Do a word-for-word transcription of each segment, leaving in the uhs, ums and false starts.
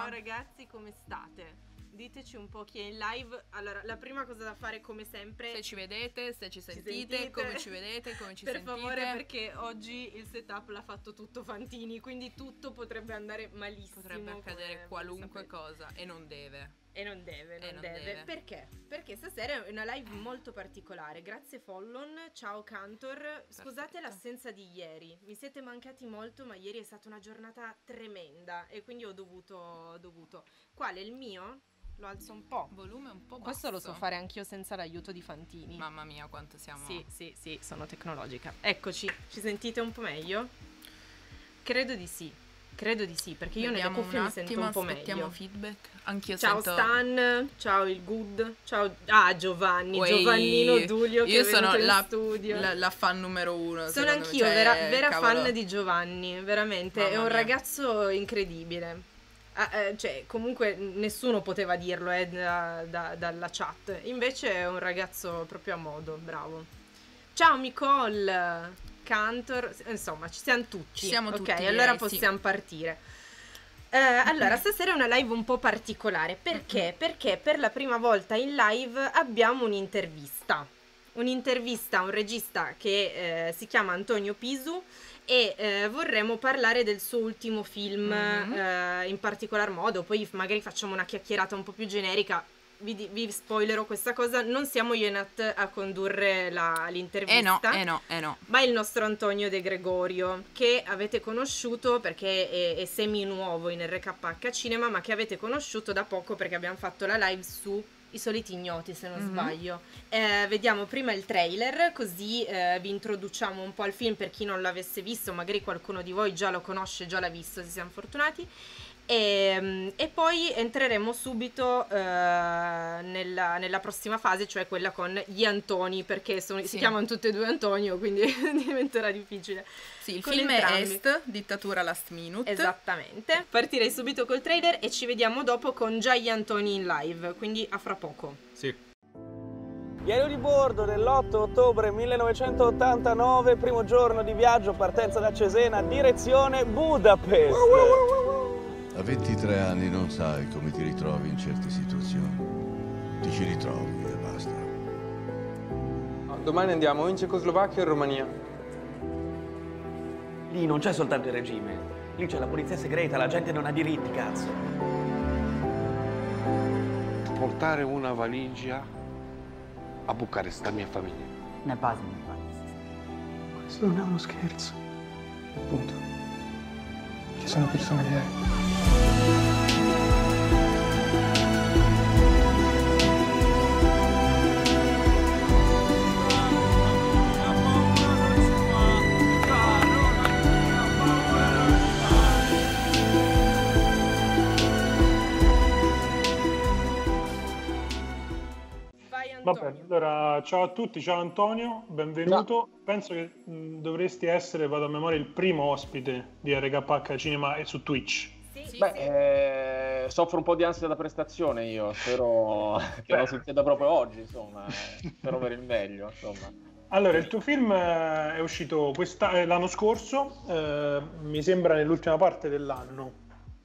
Ciao ragazzi, come state? Diteci un po' chi è in live. Allora, la prima cosa da fare, come sempre, se ci vedete, se ci sentite, ci sentite come ci vedete, come ci per sentite. Per favore, perché oggi il setup l'ha fatto tutto Fantini, quindi tutto potrebbe andare malissimo. Potrebbe accadere qualunque cosa e non deve. E non deve, non, non deve. deve. Perché? Perché stasera è una live molto particolare. Grazie Follon, ciao Cantor. Scusate Perfetto. l'assenza di ieri. Mi siete mancati molto, ma ieri è stata una giornata tremenda e quindi ho dovuto, ho dovuto. Quale? Il mio? Lo alzo un po'. Volume un po' basso. Questo lo so fare anch'io senza l'aiuto di Fantini. Mamma mia, quanto siamo. Sì, sì, sì, sono tecnologica. Eccoci, ci sentite un po' meglio? Credo di sì. Credo di sì, perché io Vediamo nelle cuffie un mi sento attimo, un po' aspettiamo meglio. feedback. Anch'io ciao sento... Stan, ciao il Good, ciao ah Giovanni, Uè, Giovannino Dulio che io è venuto sono in la, studio. La, la fan numero uno. Sono anch'io, cioè, vera, vera cavolo. fan di Giovanni, veramente, Mamma è un mia. ragazzo incredibile. Ah, eh, cioè, comunque nessuno poteva dirlo eh, da, da, dalla chat, invece è un ragazzo proprio a modo, bravo. Ciao Nicole, Cantor, insomma ci siamo tutti. Ci siamo tutti, ok, direi, allora sì. possiamo partire. Eh, allora, stasera è una live un po' particolare, perché? Perché per la prima volta in live abbiamo un'intervista. Un'intervista a un regista che eh, si chiama Antonio Pisu e eh, vorremmo parlare del suo ultimo film Mhm. eh, in particolar modo, poi magari facciamo una chiacchierata un po' più generica. Vi, di- vi spoilerò questa cosa, non siamo io e Nat a condurre la- l'intervista. Eh no, eh no, eh no. Ma il nostro Antonio De Gregorio, che avete conosciuto perché è, è semi nuovo in R K H Cinema, ma che avete conosciuto da poco perché abbiamo fatto la live su I Soliti Ignoti, se non Mhm. sbaglio. Eh, vediamo prima il trailer, così eh, vi introduciamo un po' al film per chi non l'avesse visto, magari qualcuno di voi già lo conosce, già l'ha visto, se siamo fortunati. E, e poi entreremo subito eh, nella, nella prossima fase, cioè quella con gli Antoni, perché sono- Sì. si chiamano tutti e due Antonio, quindi diventerà difficile. Sì, il Con film entrambi. è Est, Dittatura Last Minute. Esattamente. Partirei subito col trailer e ci vediamo dopo con già gli Antoni in live, quindi a fra poco. Sì. Diario di bordo dell'otto ottobre millenovecentottantanove, primo giorno di viaggio, partenza da Cesena, direzione Budapest. A ventitré anni non sai come ti ritrovi in certe situazioni. Ti ci ritrovi e basta. Domani andiamo in Cecoslovacchia e in Romania. Lì non c'è soltanto il regime, lì c'è la polizia segreta, la gente non ha diritti, cazzo. Portare una valigia a Bucarest, la mia famiglia. Ne base, ne base. Questo non è uno scherzo. Appunto. Ci sono persone vere. Vai Antonio. Vabbè, allora ciao a tutti, ciao Antonio, benvenuto. Penso che mh, dovresti essere, vado a memoria, il primo ospite di R K H Cinema e su Twitch. Sì, sì, Beh, eh, soffro un po' di ansia da prestazione io, spero che non succeda proprio oggi, insomma, eh, spero per il meglio, insomma. Allora, il tuo film eh, è uscito questa- eh, l'anno scorso, eh, mi sembra nell'ultima parte dell'anno.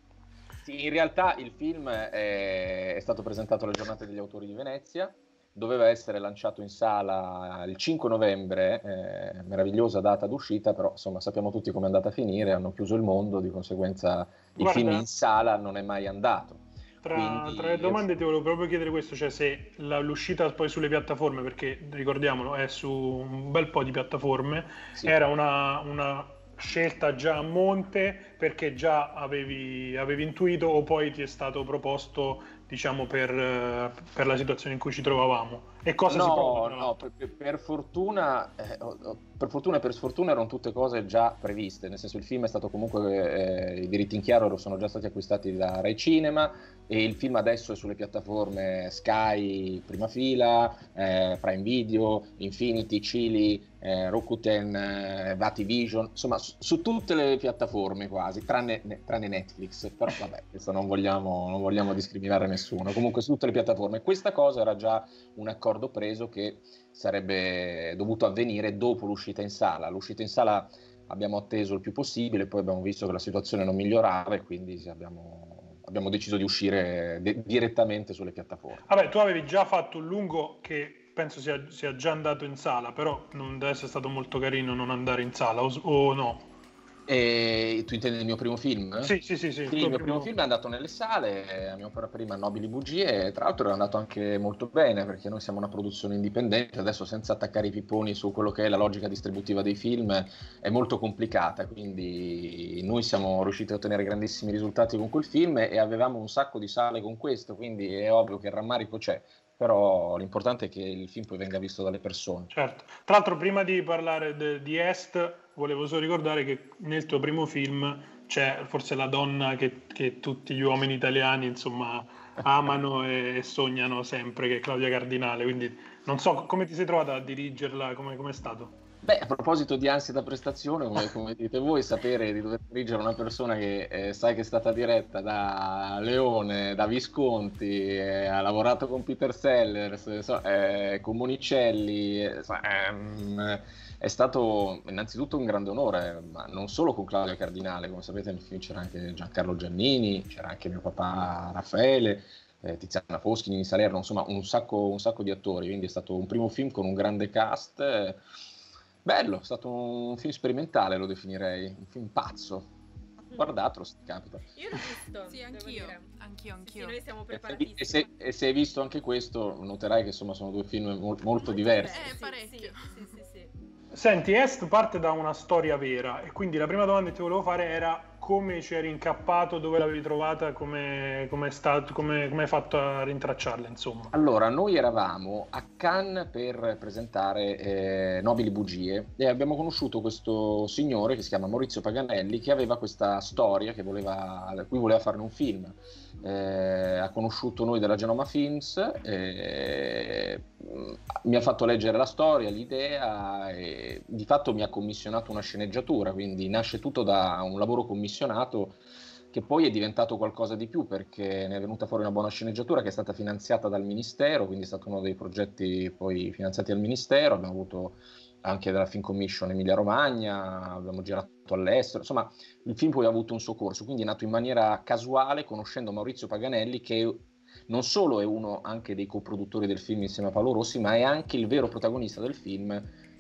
Sì, in realtà il film è, è stato presentato alle giornate degli autori di Venezia, doveva essere lanciato in sala il cinque novembre, eh, meravigliosa data d'uscita, però insomma sappiamo tutti come è andata a finire, hanno chiuso il mondo, di conseguenza il Guarda, film in sala non è mai andato. Tra, Quindi- tra le domande ti volevo proprio chiedere questo, cioè se la- l'uscita poi sulle piattaforme, perché ricordiamolo è su un bel po' di piattaforme, Sì. era una, una scelta già a monte perché già avevi, avevi intuito o poi ti è stato proposto, diciamo, per, eh, per la situazione in cui ci trovavamo? E cosa si No, prova? tra no, l'altro? per, per fortuna, eh, oh, oh, per fortuna e per sfortuna erano tutte cose già previste, nel senso il film è stato comunque, eh, i diritti in chiaro sono già stati acquistati da Rai Cinema e il film adesso è sulle piattaforme Sky, prima fila, eh, Prime Video, Infinity, Chili, eh, Rakuten, eh, Vativision, insomma su, su tutte le piattaforme quasi, tranne, ne- tranne Netflix, però vabbè, questo non vogliamo, non vogliamo discriminare nessuno, comunque su tutte le piattaforme. Questa cosa era già un accordo preso che sarebbe dovuto avvenire dopo l'uscita in sala. L'uscita in sala abbiamo atteso il più possibile, poi abbiamo visto che la situazione non migliorava e quindi abbiamo, abbiamo deciso di uscire de- direttamente sulle piattaforme. Vabbè, tu avevi già fatto un lungo che penso sia, sia già andato in sala, però non deve essere stato molto carino non andare in sala, o, o no? E tu intendi il mio primo film? Sì, sì, sì. sì, Sì, il il tuo mio primo... primo film è andato nelle sale, a mia opera prima Nobili Bugie, e tra l'altro è andato anche molto bene, perché noi siamo una produzione indipendente, adesso senza attaccare i pipponi su quello che è la logica distributiva dei film è molto complicata, quindi noi siamo riusciti a ottenere grandissimi risultati con quel film e avevamo un sacco di sale con questo, quindi è ovvio che il rammarico c'è, però l'importante è che il film poi venga visto dalle persone. Certo. Tra l'altro, prima di parlare de- di Est, volevo solo ricordare che nel tuo primo film c'è forse la donna che, che tutti gli uomini italiani, insomma, amano e sognano sempre, che è Claudia Cardinale, quindi non so come ti sei trovata a dirigerla, come è stato? Beh, a proposito di ansia da prestazione, come, come dite voi, sapere di dover dirigere una persona che eh, sai che è stata diretta da Leone, da Visconti, eh, ha lavorato con Peter Sellers, so, eh, con Monicelli, eh, ehm, è stato innanzitutto un grande onore, ma non solo con Claudia Cardinale, come sapete nel film c'era anche Giancarlo Giannini, c'era anche mio papà Raffaele, eh, Tiziana Foschi, Nini Salerno, insomma un sacco, un sacco di attori, quindi è stato un primo film con un grande cast. Eh, Bello, è stato un film sperimentale, lo definirei, un film pazzo. Guardatelo se ti capita. Io l'ho visto. Sì, anch'io. Anch'io, anch'io. Sì, sì, noi siamo E, preparatissimi. e, se, e se hai visto anche questo, noterai che insomma sono due film mol, molto diversi. Eh, Sì, parecchio. Sì, sì, sì, sì. Senti, Est parte da una storia vera e quindi la prima domanda che ti volevo fare era come ci eri incappato, dove l'avevi trovata, come, come, stato, come, come hai fatto a rintracciarla, insomma. Allora, noi eravamo a Cannes per presentare eh, Nobili Bugie e abbiamo conosciuto questo signore che si chiama Maurizio Paganelli, che aveva questa storia che voleva, da cui voleva farne un film. Eh, ha conosciuto noi della Genoma Films, eh, mi ha fatto leggere la storia, l'idea e di fatto mi ha commissionato una sceneggiatura, quindi nasce tutto da un lavoro commissionato che poi è diventato qualcosa di più, perché ne è venuta fuori una buona sceneggiatura che è stata finanziata dal Ministero, quindi è stato uno dei progetti poi finanziati dal Ministero. Abbiamo avuto anche dalla Film Commission Emilia Romagna, abbiamo girato all'estero, insomma il film poi ha avuto un suo corso, quindi è nato in maniera casuale conoscendo Maurizio Paganelli, che non solo è uno anche dei coproduttori del film insieme a Paolo Rossi, ma è anche il vero protagonista del film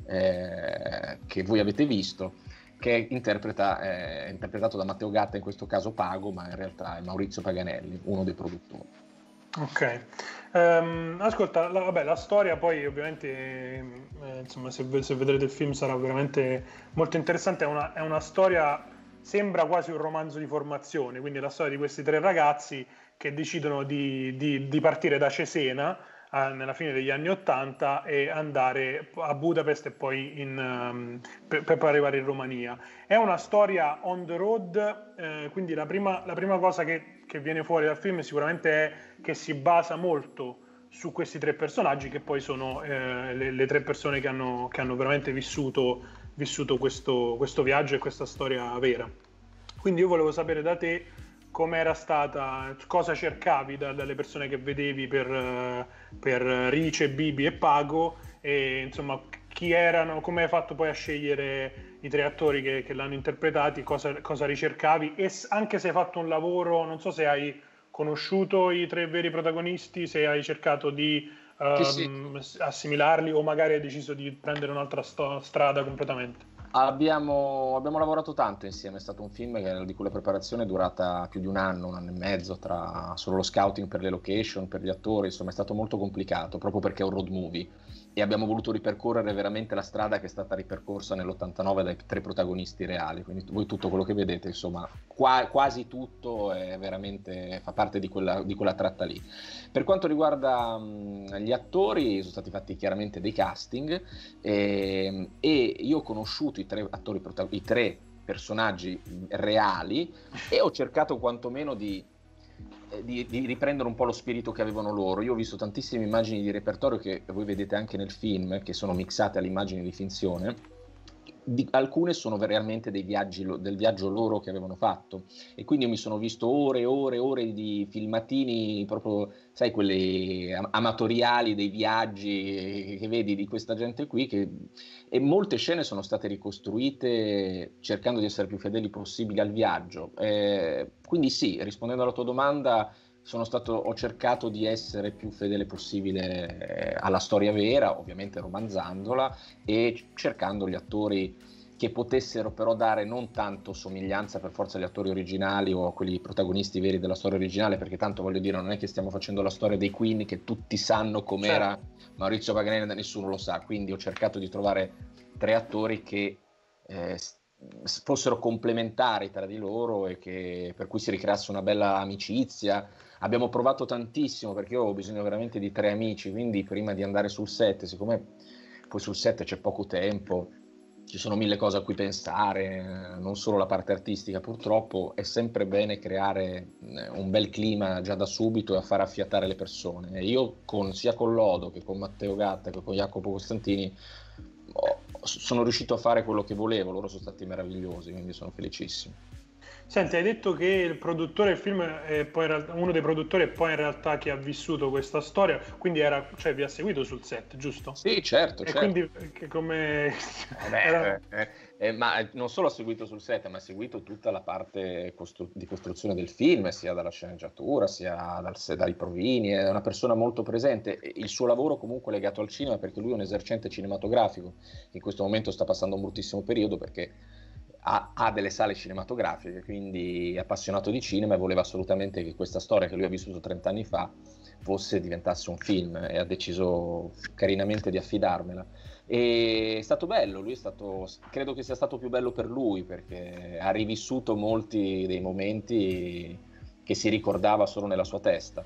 eh, che voi avete visto, che interpreta, eh, è interpretato da Matteo Gatta, in questo caso Pago, ma in realtà è Maurizio Paganelli, uno dei produttori. Ok, um, ascolta, la, vabbè, la storia poi ovviamente, eh, insomma, se, se vedrete il film sarà veramente molto interessante, è una, è una storia, sembra quasi un romanzo di formazione, quindi la storia di questi tre ragazzi che decidono di, di, di partire da Cesena eh, nella fine degli anni Ottanta e andare a Budapest e poi in, um, per, per poi arrivare in Romania. È una storia on the road, eh, quindi la prima, la prima cosa che che viene fuori dal film sicuramente è che si basa molto su questi tre personaggi che poi sono eh, le, le tre persone che hanno, che hanno veramente vissuto, vissuto questo, questo viaggio e questa storia vera. Quindi io volevo sapere da te com'era stata, cosa cercavi da, dalle persone che vedevi per, per Rice, Bibi e Pago, e insomma chi erano, come hai fatto poi a scegliere i tre attori che, che l'hanno interpretati, cosa, cosa ricercavi, e anche se hai fatto un lavoro, non so se hai conosciuto i tre veri protagonisti, se hai cercato di um, sì, sì. assimilarli o magari hai deciso di prendere un'altra sto- strada completamente. Abbiamo, abbiamo lavorato tanto insieme, è stato un film che, di cui la preparazione è durata più di un anno, un anno e mezzo, tra solo lo scouting per le location, per gli attori, insomma è stato molto complicato, proprio perché è un road movie e abbiamo voluto ripercorrere veramente la strada che è stata ripercorsa nell'ottantanove dai tre protagonisti reali, quindi voi tutto quello che vedete, insomma qua, quasi tutto è veramente, fa parte di quella, di quella tratta lì. Per quanto riguarda mh, gli attori, sono stati fatti chiaramente dei casting e, e io ho conosciuto i tre attori, i tre personaggi reali e ho cercato quantomeno di, di, di riprendere un po' lo spirito che avevano loro. Io ho visto tantissime immagini di repertorio che voi vedete anche nel film, che sono mixate alle immagini di finzione, di, alcune sono veramente dei viaggi, del viaggio loro che avevano fatto, e quindi io mi sono visto ore e ore e ore di filmatini proprio, sai, quelli amatoriali dei viaggi che vedi di questa gente qui, che, e molte scene sono state ricostruite cercando di essere più fedeli possibili al viaggio. Eh, quindi sì, rispondendo alla tua domanda, sono stato, ho cercato di essere più fedele possibile alla storia vera, ovviamente romanzandola e cercando gli attori che potessero però dare non tanto somiglianza per forza agli attori originali o a quelli protagonisti veri della storia originale, perché tanto, voglio dire, non è che stiamo facendo la storia dei Queen che tutti sanno com'era, certo, Maurizio Paganelli, nessuno lo sa, quindi ho cercato di trovare tre attori che eh, fossero complementari tra di loro e che per cui si ricreasse una bella amicizia. Abbiamo provato tantissimo, perché io ho bisogno veramente di tre amici, quindi prima di andare sul set, siccome poi sul set c'è poco tempo, ci sono mille cose a cui pensare, non solo la parte artistica, purtroppo è sempre bene creare un bel clima già da subito e a far affiatare le persone. E io con, sia con Lodo che con Matteo Gatta che con Jacopo Costantini ho, sono riuscito a fare quello che volevo, loro sono stati meravigliosi, quindi sono felicissimo. Senti, hai detto che il produttore del film è poi in realtà, uno dei produttori è poi in realtà che ha vissuto questa storia, quindi era, cioè, vi ha seguito sul set, giusto? Sì, certo, e certo. quindi che come... Eh beh, era... eh, eh, ma non solo ha seguito sul set, ma ha seguito tutta la parte costru- di costruzione del film, sia dalla sceneggiatura, sia dal, dai provini, è una persona molto presente. Il suo lavoro comunque è legato al cinema, perché lui è un esercente cinematografico, in questo momento sta passando un bruttissimo periodo perché ha, ha delle sale cinematografiche, quindi è appassionato di cinema e voleva assolutamente che questa storia che lui ha vissuto trent'anni fa fosse, diventasse un film, e ha deciso carinamente di affidarmela. E è stato bello, lui è stato, credo che sia stato più bello per lui, perché ha rivissuto molti dei momenti che si ricordava solo nella sua testa.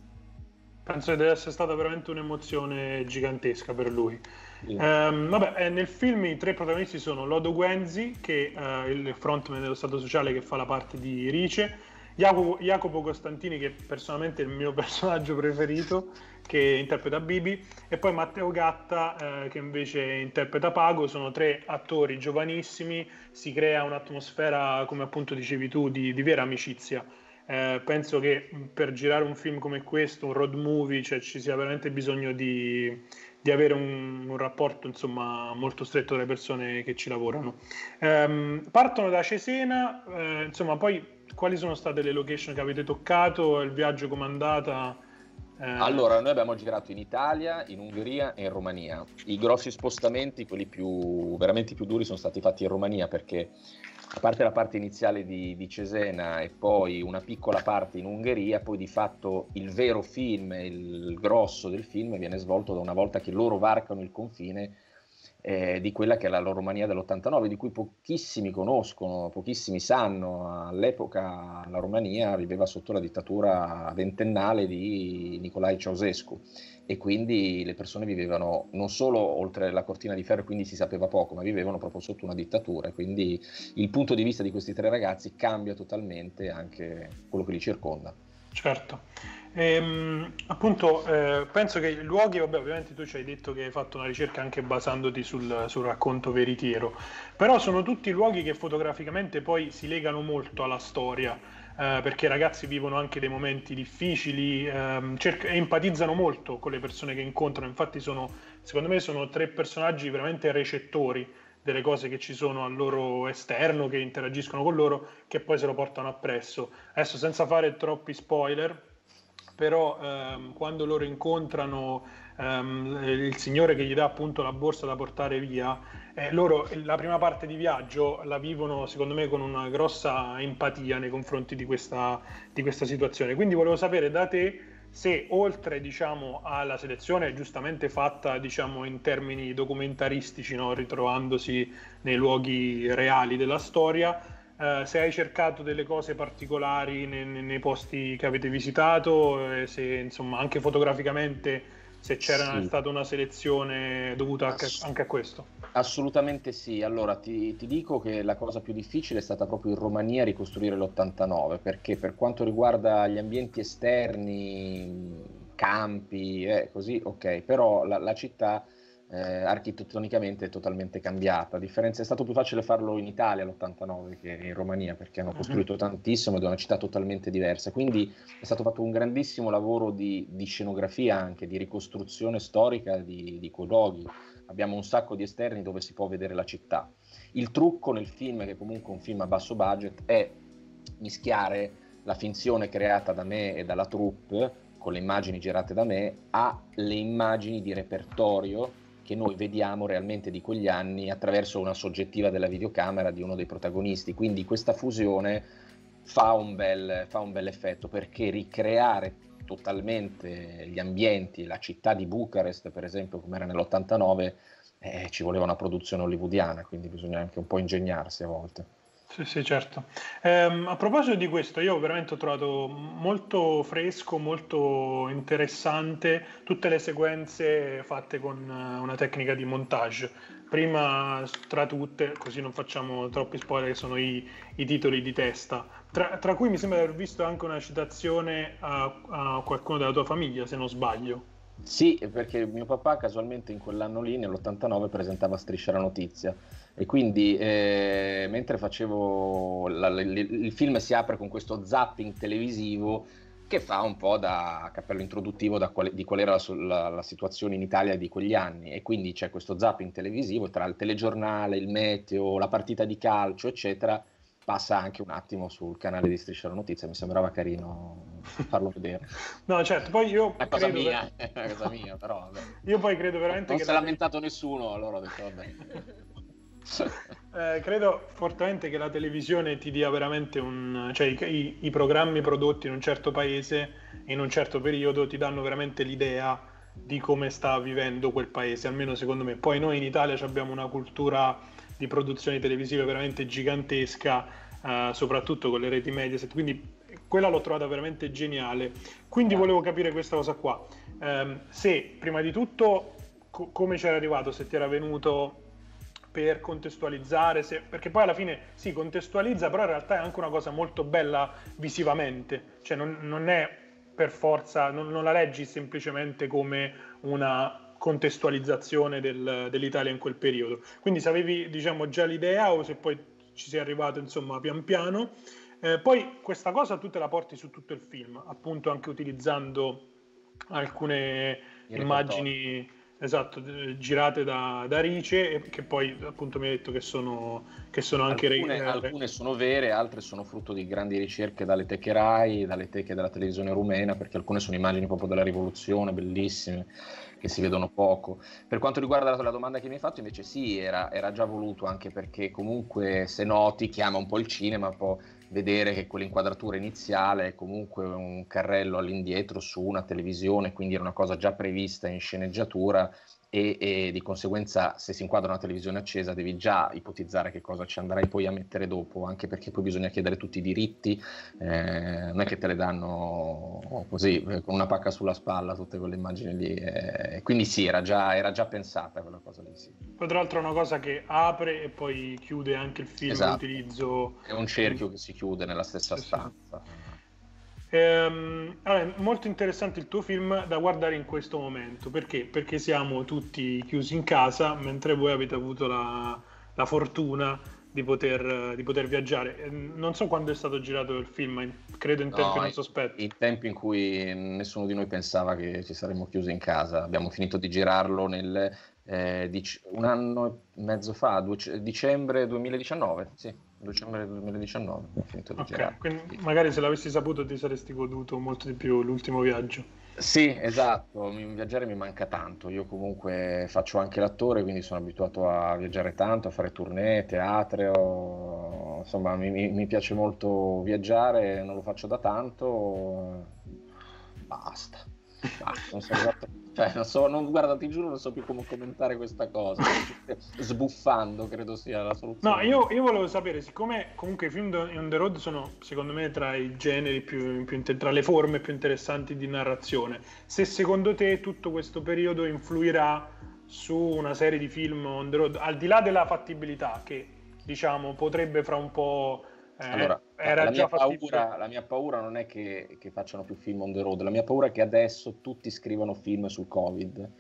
Penso che deve essere stata veramente un'emozione gigantesca per lui. Sì. Um, vabbè, nel film i tre protagonisti sono Lodo Guenzi, che è uh, il frontman dello Stato Sociale, che fa la parte di Rice, Jacopo, Jacopo Costantini, che personalmente è il mio personaggio preferito, che interpreta Bibi, e poi Matteo Gatta, eh, che invece interpreta Pago. Sono tre attori giovanissimi, si crea un'atmosfera, come appunto dicevi tu, di, di vera amicizia. Eh, penso che per girare un film come questo, un road movie, cioè, ci sia veramente bisogno di, di avere un, un rapporto, insomma, molto stretto tra le persone che ci lavorano. Eh, partono da Cesena, eh, insomma, poi quali sono state le location che avete toccato, il viaggio com'è andata? Eh... Allora, noi abbiamo girato in Italia, in Ungheria e in Romania. I grossi spostamenti, quelli più veramente più duri, sono stati fatti in Romania, perché a parte la parte iniziale di, di Cesena e poi una piccola parte in Ungheria, poi di fatto il vero film, il grosso del film viene svolto da una volta che loro varcano il confine eh, di quella che è la Romania dell'ottantanove, di cui pochissimi conoscono, pochissimi sanno. All'epoca la Romania viveva sotto la dittatura ventennale di Nicolae Ceausescu, e quindi le persone vivevano non solo oltre la cortina di ferro, quindi si sapeva poco, ma vivevano proprio sotto una dittatura, e quindi il punto di vista di questi tre ragazzi cambia totalmente anche quello che li circonda. Certo. Ehm, appunto, eh, penso che i luoghi, vabbè, ovviamente tu ci hai detto che hai fatto una ricerca anche basandoti sul, sul racconto veritiero, però sono tutti luoghi che fotograficamente poi si legano molto alla storia, eh, perché i ragazzi vivono anche dei momenti difficili, ehm, cerca, e empatizzano molto con le persone che incontrano. Infatti sono, secondo me sono tre personaggi veramente recettori delle cose che ci sono al loro esterno, che interagiscono con loro, che poi se lo portano appresso. Adesso, senza fare troppi spoiler, però ehm, quando loro incontrano ehm, il signore che gli dà appunto la borsa da portare via, eh, loro la prima parte di viaggio la vivono, secondo me, con una grossa empatia nei confronti di questa, di questa situazione. Quindi volevo sapere da te se, oltre, diciamo, alla selezione giustamente fatta, diciamo, in termini documentaristici, no, ritrovandosi nei luoghi reali della storia, eh, se hai cercato delle cose particolari nei, nei posti che avete visitato, eh, se, insomma, anche fotograficamente, se c'era sì. stata una selezione dovuta Ass- anche a questo. Assolutamente sì. Allora ti, ti dico che la cosa più difficile è stata proprio in Romania ricostruire l'ottantanove, perché per quanto riguarda gli ambienti esterni, campi, eh, così, ok, però la, la città eh, architettonicamente è totalmente cambiata. A differenza, è stato più facile farlo in Italia l'ottantanove che in Romania, perché hanno costruito tantissimo ed è una città totalmente diversa. Quindi è stato fatto un grandissimo lavoro di, di scenografia, anche di ricostruzione storica di, di quei luoghi. Abbiamo un sacco di esterni dove si può vedere la città. Il trucco nel film, che è comunque un film a basso budget, è mischiare la finzione creata da me e dalla troupe, con le immagini girate da me, a le immagini di repertorio che noi vediamo realmente di quegli anni attraverso una soggettiva della videocamera di uno dei protagonisti. Quindi questa fusione fa un bel, fa un bel effetto, perché ricreare totalmente gli ambienti, la città di Bucarest per esempio come era nell'ottantanove, eh, ci voleva una produzione hollywoodiana, quindi bisogna anche un po' ingegnarsi a volte. Sì, sì, certo. Ehm, a proposito di questo, io veramente ho trovato molto fresco, molto interessante tutte le sequenze fatte con eh, una tecnica di montage. Prima, tra tutte, così non facciamo troppi spoiler, che sono i, i titoli di testa, tra, tra cui mi sembra di aver visto anche una citazione a, a qualcuno della tua famiglia, se non sbaglio. Sì, perché mio papà casualmente in quell'anno lì, nell'ottantanove, presentava Striscia la notizia, e quindi eh, mentre facevo la, la, il film si apre con questo zapping televisivo che fa un po' da cappello introduttivo da qual, di qual era la, la, la situazione in Italia di quegli anni, e quindi c'è questo zapping televisivo tra il telegiornale, il meteo, la partita di calcio eccetera, passa anche un attimo sul canale di Striscia la notizia. Mi sembrava carino farlo vedere. No, certo, poi io È cosa credo mia, ver- è una cosa mia, però vabbè. io poi credo veramente Non che si è la- lamentato nessuno, allora ho detto vabbè. Eh, credo fortemente che la televisione ti dia veramente un... cioè i, i- i programmi prodotti in un certo paese, in un certo periodo, ti danno veramente l'idea di come sta vivendo quel paese, almeno secondo me. Poi noi in Italia abbiamo una cultura di produzioni televisive veramente gigantesca, eh, soprattutto con le reti Mediaset, quindi quella l'ho trovata veramente geniale. Quindi volevo capire questa cosa qua. Ehm, se, prima di tutto, co- come c'era arrivato, se ti era venuto per contestualizzare, se, perché poi alla fine si contestualizza, però in realtà è anche una cosa molto bella visivamente, cioè non, non è per forza, non, non la leggi semplicemente come una contestualizzazione del- dell'Italia in quel periodo. Quindi se avevi, diciamo, già l'idea o se poi ci sei arrivato, insomma, pian piano. Eh, poi questa cosa tu te la porti su tutto il film, appunto anche utilizzando alcune Il immagini, esatto, eh, girate da, da Rice, e che poi appunto mi hai detto che sono, che sono anche... Alcune, eh, alcune sono vere, altre sono frutto di grandi ricerche dalle teche Rai, dalle teche della televisione rumena, perché alcune sono immagini proprio della rivoluzione, bellissime, che si vedono poco. Per quanto riguarda la, la domanda che mi hai fatto, invece sì, era, era già voluto, anche perché comunque, se noti, chiama un po' il cinema, può vedere che quell'inquadratura iniziale è comunque un carrello all'indietro su una televisione, quindi era una cosa già prevista in sceneggiatura, e, e di conseguenza se si inquadra una televisione accesa devi già ipotizzare che cosa ci andrai poi a mettere dopo, anche perché poi bisogna chiedere tutti i diritti, eh, non è che te le danno così con una pacca sulla spalla tutte quelle immagini lì, eh, quindi sì, era già, era già pensata quella cosa lì, sì. Poi tra l'altro è una cosa che apre e poi chiude anche il film, Esatto. l'utilizzo... È un cerchio che si chiude nella stessa Sì, sì. stanza. Ehm, allora, molto interessante il tuo film da guardare in questo momento, perché? Perché siamo tutti chiusi in casa, mentre voi avete avuto la, la fortuna di poter, di poter viaggiare. Eh, Non so quando è stato girato il film, in- credo in No, tempi non in- sospetti. in tempi in cui nessuno di noi pensava che ci saremmo chiusi in casa. Abbiamo finito di girarlo nel eh, dic- un anno e mezzo fa, due- dicembre duemiladiciannove, sì, dicembre duemiladiciannove abbiamo finito di Ok, girare. quindi magari se l'avessi saputo ti saresti goduto molto di più l'ultimo viaggio. Sì, esatto, mi- viaggiare mi manca tanto. Io comunque faccio anche l'attore, quindi sono abituato a viaggiare tanto, a fare tournée, teatro, insomma mi, mi- mi piace molto viaggiare, non lo faccio da tanto, basta, basta, non so, esatto- cioè, non so, non, guarda, ti giuro non so più come commentare questa cosa, sbuffando credo sia la soluzione. No, io, io volevo sapere, siccome comunque i film do- on the road sono secondo me tra i generi più, più inter- tra le forme più interessanti di narrazione, se secondo te tutto questo periodo influirà su una serie di film on the road, al di là della fattibilità che diciamo potrebbe fra un po'... eh, Allora, era la già mia fattibile. paura, la mia paura non è che, che facciano più film on the road, la mia paura è che adesso tutti scrivano film sul Covid.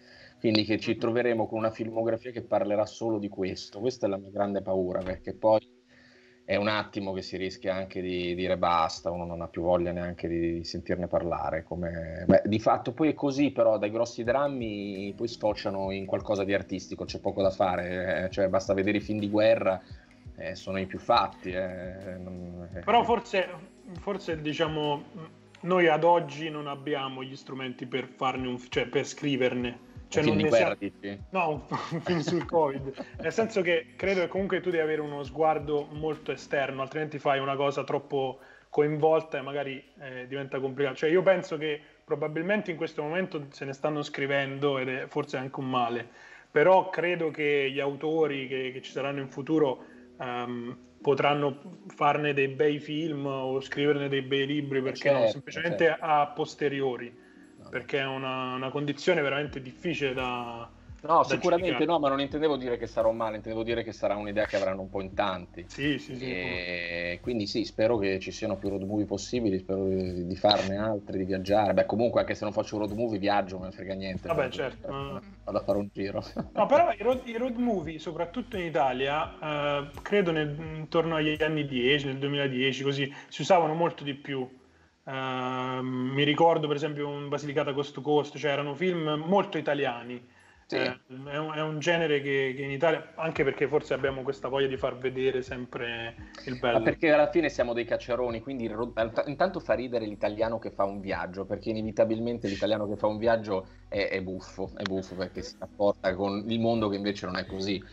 quindi che ci troveremo con una filmografia che parlerà solo di questo. Questa è la mia grande paura, perché poi è un attimo che si rischia anche di dire basta, uno non ha più voglia neanche di, di sentirne parlare. Come... Beh, di fatto poi è così, però dai grossi drammi poi sfociano in qualcosa di artistico, c'è poco da fare, eh, cioè basta vedere i film di guerra, eh, sono i più fatti. Eh, non... Però forse, forse diciamo, noi ad oggi non abbiamo gli strumenti per farne un, cioè per scriverne. Cioè un film non di guerra, siamo... dici? No, un, un film sul Covid. Nel senso che credo che comunque tu devi avere uno sguardo molto esterno, altrimenti fai una cosa troppo coinvolta e magari eh, diventa complicato. Cioè io penso che probabilmente in questo momento se ne stanno scrivendo ed è forse anche un male, però credo che gli autori che, che ci saranno in futuro um, potranno farne dei bei film o scriverne dei bei libri, perché certo, no, semplicemente certo. a posteriori. Perché è una, una condizione veramente difficile da... No, da sicuramente giudicare. no, ma non intendevo dire che sarà un male, intendevo dire che sarà un'idea che avranno un po' in tanti. Sì, sì, sì. E quindi sì, spero che ci siano più road movie possibili, spero di, di farne altri, di viaggiare. Beh, comunque anche se non faccio road movie viaggio, non me ne frega niente. Vabbè, perché, certo. eh, vado a fare un giro. No, però i road, i road movie, soprattutto in Italia, eh, credo nel, intorno agli anni dieci, nel duemiladieci, così, si usavano molto di più. Uh, mi ricordo per esempio un Basilicata Coast to Coast, cioè erano film molto italiani. Sì. Eh, è, un, è un genere che, che in Italia, anche perché forse abbiamo questa voglia di far vedere sempre il bello. Ma perché alla fine siamo dei cacciaroni, quindi intanto fa ridere l'italiano che fa un viaggio, perché inevitabilmente l'italiano che fa un viaggio è, è buffo, è buffo perché si rapporta con il mondo che invece non è così.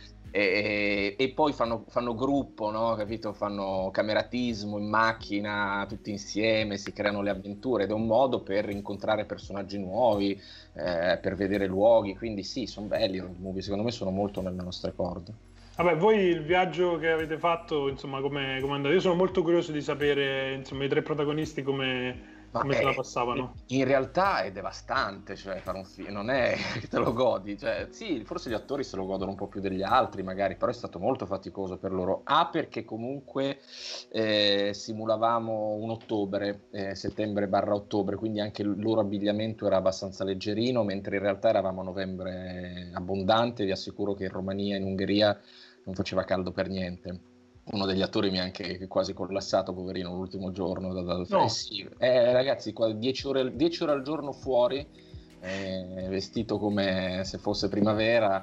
E, e poi fanno, fanno gruppo, no? Capito? Fanno cameratismo in macchina tutti insieme, si creano le avventure ed è un modo per incontrare personaggi nuovi, eh, per vedere luoghi, quindi sì, sono belli i road movie, secondo me sono molto nelle nostre corde. Vabbè, voi il viaggio che avete fatto, insomma, come è andato? Io sono molto curioso di sapere, insomma, i tre protagonisti come... come se la passavano? In realtà è devastante, cioè fare un film non è che te lo godi, cioè sì, forse gli attori se lo godono un po' più degli altri magari, però è stato molto faticoso per loro. A, perché comunque eh, simulavamo un ottobre, eh, settembre barra ottobre, quindi anche il loro abbigliamento era abbastanza leggerino, mentre in realtà eravamo a novembre abbondante. Vi assicuro che in Romania e in Ungheria non faceva caldo per niente. Uno degli attori mi ha anche quasi collassato, poverino, l'ultimo giorno. Da, da, no. eh sì, eh, ragazzi, dieci ore, dieci ore al giorno fuori, eh, vestito come se fosse primavera,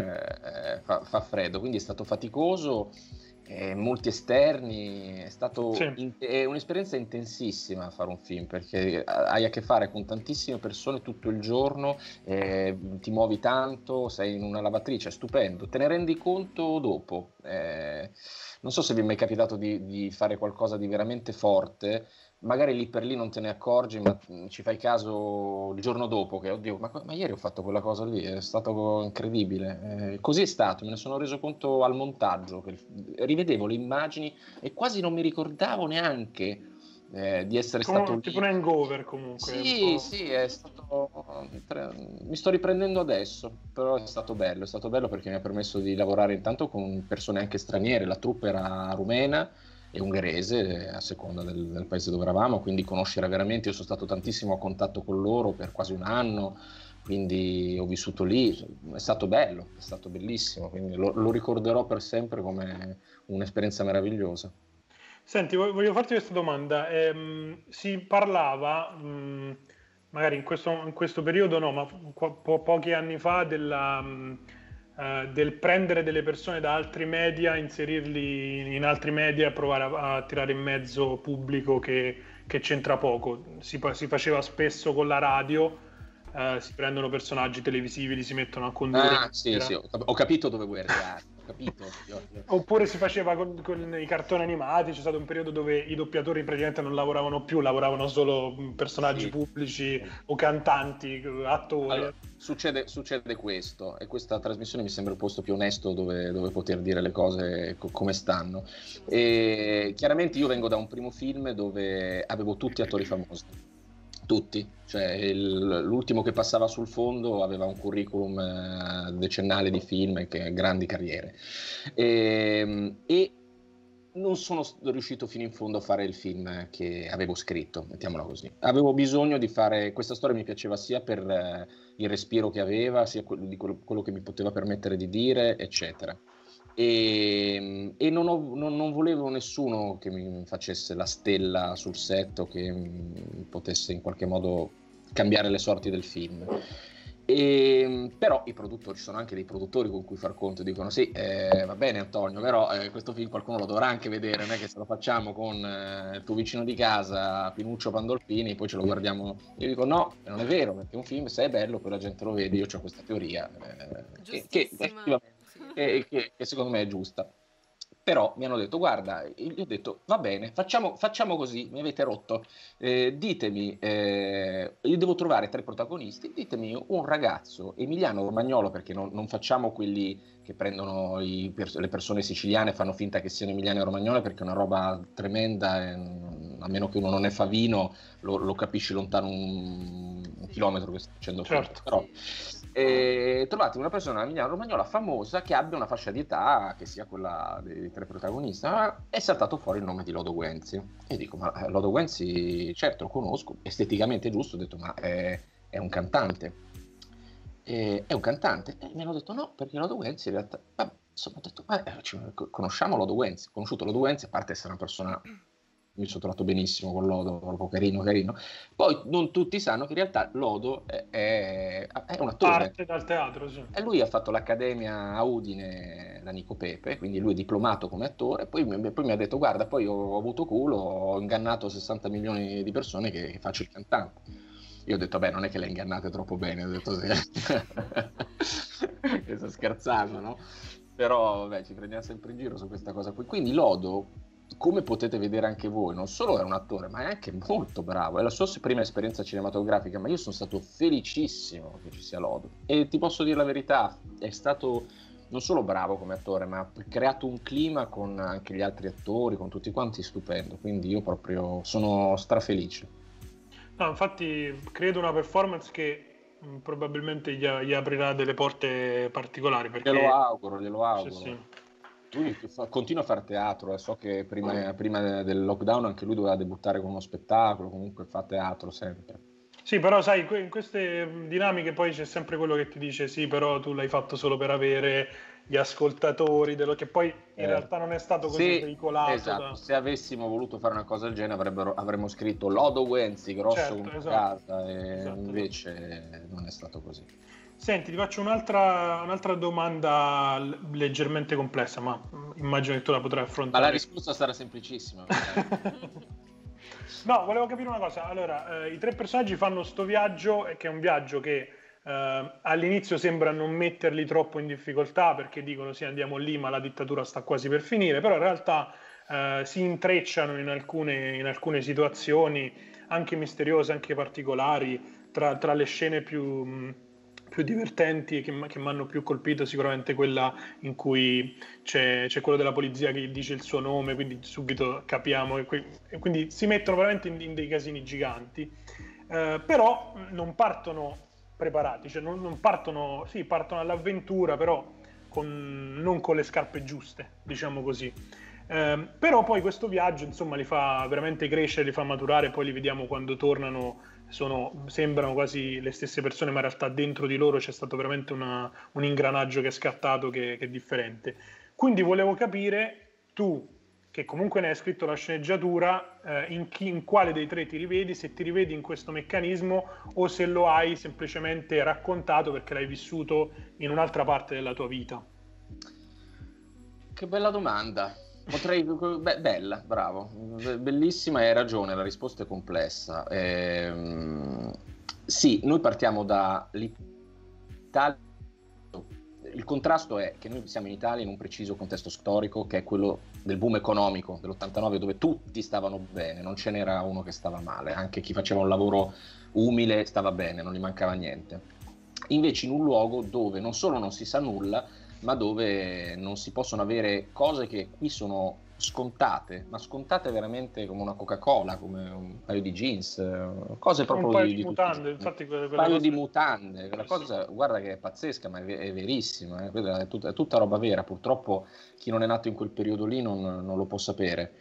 eh, fa, fa freddo, quindi è stato faticoso, eh, molti esterni, è stato sì. in, è un'esperienza intensissima fare un film, perché hai a che fare con tantissime persone tutto il giorno, eh, ti muovi tanto, sei in una lavatrice, è stupendo, te ne rendi conto dopo. Eh, Non so se vi è mai capitato di, di fare qualcosa di veramente forte, magari lì per lì non te ne accorgi, ma ci fai caso il giorno dopo, che oddio, ma, ma ieri ho fatto quella cosa lì, è stato incredibile. Eh, così è stato, me ne sono reso conto al montaggio, che rivedevo le immagini e quasi non mi ricordavo neanche eh, di essere Come, stato lì. tipo un hangover comunque. Sì, sì, è stato... mi sto riprendendo adesso, però è stato bello, è stato bello perché mi ha permesso di lavorare intanto con persone anche straniere, la troupe era rumena e ungherese a seconda del, del paese dove eravamo, quindi conoscere veramente, io sono stato tantissimo a contatto con loro per quasi un anno, quindi ho vissuto lì, è stato bello, è stato bellissimo, quindi lo, lo ricorderò per sempre come un'esperienza meravigliosa. Senti, voglio farti questa domanda. Eh, si parlava, mh, magari in questo, in questo periodo no, ma po- pochi anni fa, della, mh, uh, del prendere delle persone da altri media, inserirli in altri media e provare a, a tirare in mezzo pubblico che, che c'entra poco. Si, si faceva spesso con la radio. Uh, si prendono personaggi televisivi, li si mettono a condurre. Ah, sì, sì, ho, ho capito dove vuoi arrivare. Capito? Oppure si faceva con, con i cartoni animati, c'è stato un periodo dove i doppiatori praticamente non lavoravano più, lavoravano solo personaggi sì. pubblici o cantanti, attori. Allora, succede, succede questo, e questa trasmissione mi sembra il posto più onesto dove, dove poter dire le cose co- come stanno. E chiaramente io vengo da un primo film dove avevo tutti attori famosi. Tutti, cioè il, l'ultimo che passava sul fondo aveva un curriculum eh, decennale di film e che, grandi carriere e, e non sono riuscito fino in fondo a fare il film che avevo scritto, mettiamola così. Avevo bisogno di fare, questa storia mi piaceva sia per eh, il respiro che aveva, sia quello, di quello, quello che mi poteva permettere di dire, eccetera. E, e non, ho, non, non volevo nessuno che mi facesse la stella sul set o che mi potesse in qualche modo cambiare le sorti del film. E, però i produttori, ci sono anche dei produttori con cui far conto, dicono sì, eh, va bene Antonio, però eh, questo film qualcuno lo dovrà anche vedere, non è che se lo facciamo con eh, il tuo vicino di casa, Pinuccio Pandolfini, poi ce lo guardiamo. Io dico no, non è vero, perché un film se è bello poi la gente lo vede. Io ho questa teoria eh, che, che, effettivamente, che, che, che secondo me è giusta. Però mi hanno detto, guarda, io ho detto, va bene, facciamo, facciamo così, mi avete rotto, eh, ditemi, eh, io devo trovare tre protagonisti, ditemi un ragazzo, Emiliano Romagnolo, perché non, non facciamo quelli che prendono i, le persone siciliane e fanno finta che siano Emiliano Romagnolo, perché è una roba tremenda, e, a meno che uno non è Favino, lo, lo capisci lontano un, un chilometro che sta facendo certo. Però e trovate una persona, Emiliano Romagnola, famosa, che abbia una fascia di età che sia quella dei tre protagonisti. È saltato fuori il nome di Lodo Guenzi e dico, ma Lodo Guenzi certo lo conosco, esteticamente giusto, ho detto ma è, è un cantante e, è un cantante e mi hanno detto no, perché Lodo Guenzi in realtà, vabbè, insomma, ho detto ma eh, conosciamo Lodo Guenzi, ho conosciuto Lodo Guenzi, a parte essere una persona, mi sono trovato benissimo con Lodo, proprio carino, carino. Poi non tutti sanno che in realtà Lodo è, è, è un attore. Parte dal teatro, sì. E lui ha fatto l'accademia a Udine da Nico Pepe, quindi lui è diplomato come attore. Poi, poi mi ha detto, guarda, poi ho, ho avuto culo, ho ingannato sessanta milioni di persone che, che faccio il cantante. Io ho detto, beh, non è che le ingannate troppo bene, ho detto sì. Che sto scherzando, no? Però, vabbè, ci prendiamo sempre in giro su questa cosa qui. Quindi Lodo, come potete vedere anche voi, non solo è un attore, ma è anche molto bravo. È la sua prima esperienza cinematografica, ma io sono stato felicissimo che ci sia Lodo. E ti posso dire la verità, è stato non solo bravo come attore, ma ha creato un clima con anche gli altri attori, con tutti quanti, stupendo. Quindi io proprio sono strafelice. No, infatti credo una performance che mh, probabilmente gli, gli aprirà delle porte particolari. Perché... Glielo auguro, glielo auguro. Sì, sì. Lui continua a fare teatro, eh. So che prima, prima del lockdown anche lui doveva debuttare con uno spettacolo, comunque fa teatro sempre. Sì, però sai, in queste dinamiche poi c'è sempre quello che ti dice sì, però tu l'hai fatto solo per avere gli ascoltatori, dello che poi in eh, realtà non è stato così sì, veicolato. Esatto, da... se avessimo voluto fare una cosa del genere avremmo scritto Lodo Guenzi, grosso certo, come esatto, casa, e esatto, invece esatto. Non è stato così. Senti, ti faccio un'altra, un'altra domanda leggermente complessa, ma immagino che tu la potrai affrontare. Ma la risposta sarà semplicissima. No, volevo capire una cosa. Allora, eh, i tre personaggi fanno sto viaggio, che è un viaggio che eh, all'inizio sembra non metterli troppo in difficoltà, perché dicono sì, andiamo lì, ma la dittatura sta quasi per finire, però in realtà eh, si intrecciano in alcune, in alcune situazioni, anche misteriose, anche particolari, tra, tra le scene più... Mh, più divertenti che, che mi hanno più colpito sicuramente quella in cui c'è, c'è quello della polizia che dice il suo nome, quindi subito capiamo e, que- e quindi si mettono veramente in, in dei casini giganti, eh, però non partono preparati, cioè non, non partono, sì, partono all'avventura, però con, non con le scarpe giuste, diciamo così. Eh, però poi questo viaggio insomma li fa veramente crescere, li fa maturare, poi li vediamo quando tornano. Sono, sembrano quasi le stesse persone, ma in realtà dentro di loro c'è stato veramente una, un ingranaggio che è scattato che, che è differente. Quindi volevo capire, tu che comunque ne hai scritto la sceneggiatura, eh, in, chi, in quale dei tre ti rivedi, se ti rivedi in questo meccanismo o se lo hai semplicemente raccontato perché l'hai vissuto in un'altra parte della tua vita. Che bella domanda. Potrei, be- bella, bravo, bellissima, hai ragione, la risposta è complessa. Ehm, sì, noi partiamo dall'Italia, il contrasto è che noi siamo in Italia in un preciso contesto storico che è quello del boom economico dell'ottantanove, dove tutti stavano bene, non ce n'era uno che stava male, anche chi faceva un lavoro umile stava bene, non gli mancava niente. Invece in un luogo dove non solo non si sa nulla, ma dove non si possono avere cose che qui sono scontate, ma scontate veramente come una Coca-Cola, come un paio di jeans, eh, cose proprio un paio di, di di mutande, tutti- infatti quelle, un quella paio cosa- di mutande, quella cosa, guarda che è pazzesca, ma è, ve- è verissima, eh, quella è, tut- è tutta roba vera, purtroppo chi non è nato in quel periodo lì non, non lo può sapere.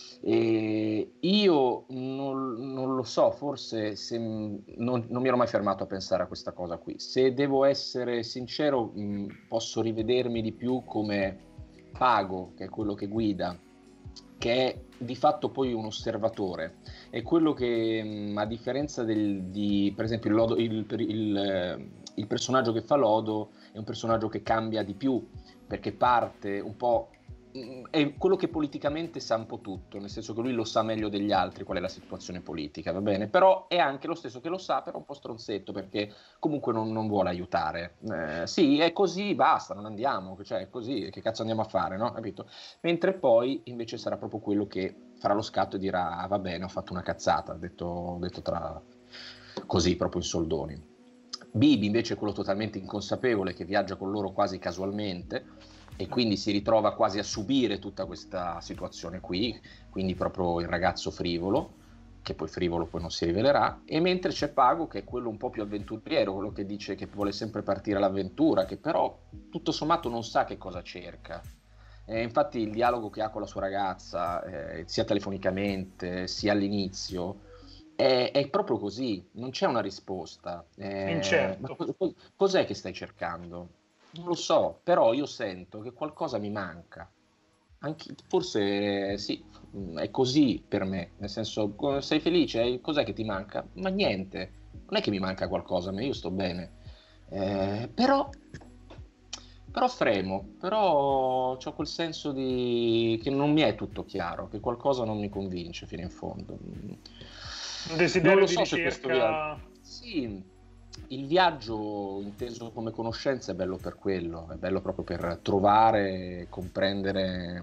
E io non, non lo so, forse se, non, non mi ero mai fermato a pensare a questa cosa qui. Se devo essere sincero, mh, posso rivedermi di più come Pago, che è quello che guida, che è di fatto poi un osservatore. È quello che, mh, a differenza del, di, per esempio, il, Lodo, il, il, eh, il personaggio che fa Lodo è un personaggio che cambia di più, perché parte un po'... è quello che politicamente sa un po' tutto, nel senso che lui lo sa meglio degli altri qual è la situazione politica, va bene? Però è anche lo stesso che lo sa, però un po' stronzetto, perché comunque non, non vuole aiutare. Eh, sì, è così, basta, non andiamo, cioè è così, che cazzo andiamo a fare, no? Capito? Mentre poi invece sarà proprio quello che farà lo scatto e dirà, ah, va bene, ho fatto una cazzata, detto, detto tra così, proprio in soldoni. Bibi invece è quello totalmente inconsapevole che viaggia con loro quasi casualmente, e quindi si ritrova quasi a subire tutta questa situazione qui, quindi proprio il ragazzo frivolo, che poi frivolo poi non si rivelerà, e mentre c'è Pago che è quello un po' più avventuriero, quello che dice che vuole sempre partire all'avventura, che però tutto sommato non sa che cosa cerca. E infatti il dialogo che ha con la sua ragazza, eh, sia telefonicamente sia all'inizio, è, è proprio così, non c'è una risposta. Eh, Incerto. ma cos- cos'è che stai cercando? Non lo so, però io sento che qualcosa mi manca. Anche, forse sì, è così per me, nel senso, sei felice? Cos'è che ti manca? Ma niente, non è che mi manca qualcosa, ma io sto bene. Eh, però, però fremo, però ho quel senso di che non mi è tutto chiaro, che qualcosa non mi convince fino in fondo. Un desiderio Non lo di so se questo ricerca. viaggio. Sì, il viaggio inteso come conoscenza è bello per quello, è bello proprio per trovare, comprendere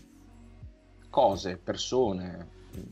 cose, persone,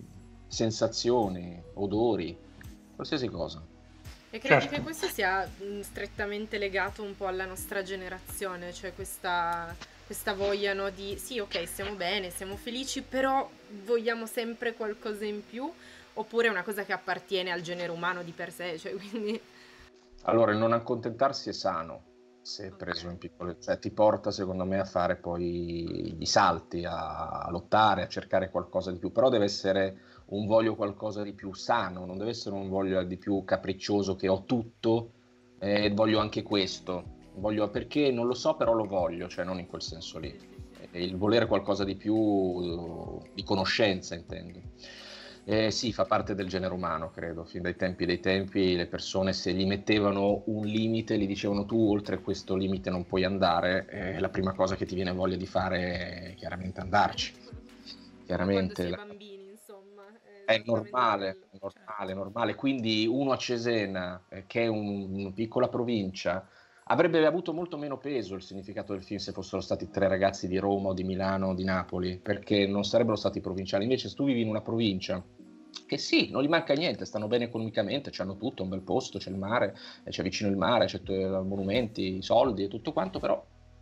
sensazioni, odori, qualsiasi cosa. E credi Certo. che questo sia mh, strettamente legato un po' alla nostra generazione, cioè questa, questa voglia, no, di sì, ok, stiamo bene, siamo felici, però vogliamo sempre qualcosa in più, oppure è una cosa che appartiene al genere umano di per sé, cioè quindi... Allora, il non accontentarsi è sano, se Ok. preso in piccole, cioè ti porta secondo me a fare poi i salti, a, a lottare, a cercare qualcosa di più, però deve essere un voglio qualcosa di più sano, non deve essere un voglio di più capriccioso che ho tutto e voglio anche questo, voglio perché non lo so però lo voglio, cioè non in quel senso lì. E il volere qualcosa di più di conoscenza intendo. Eh, sì, fa parte del genere umano, credo. Fin dai tempi dei tempi le persone se gli mettevano un limite, gli dicevano tu oltre questo limite non puoi andare, e la prima cosa che ti viene voglia di fare è chiaramente andarci. Chiaramente Quando si è la- bambini, insomma. è esattamente normale, quello. è normale, è normale. Quindi uno a Cesena, eh, che è un- una piccola provincia, avrebbe avuto molto meno peso il significato del film se fossero stati tre ragazzi di Roma o di Milano o di Napoli, perché non sarebbero stati provinciali. Invece se tu vivi in una provincia che sì, non gli manca niente, stanno bene economicamente, c'hanno tutto, un bel posto, c'è il mare, eh, c'è vicino il mare, c'è i monumenti, i soldi e tutto quanto, però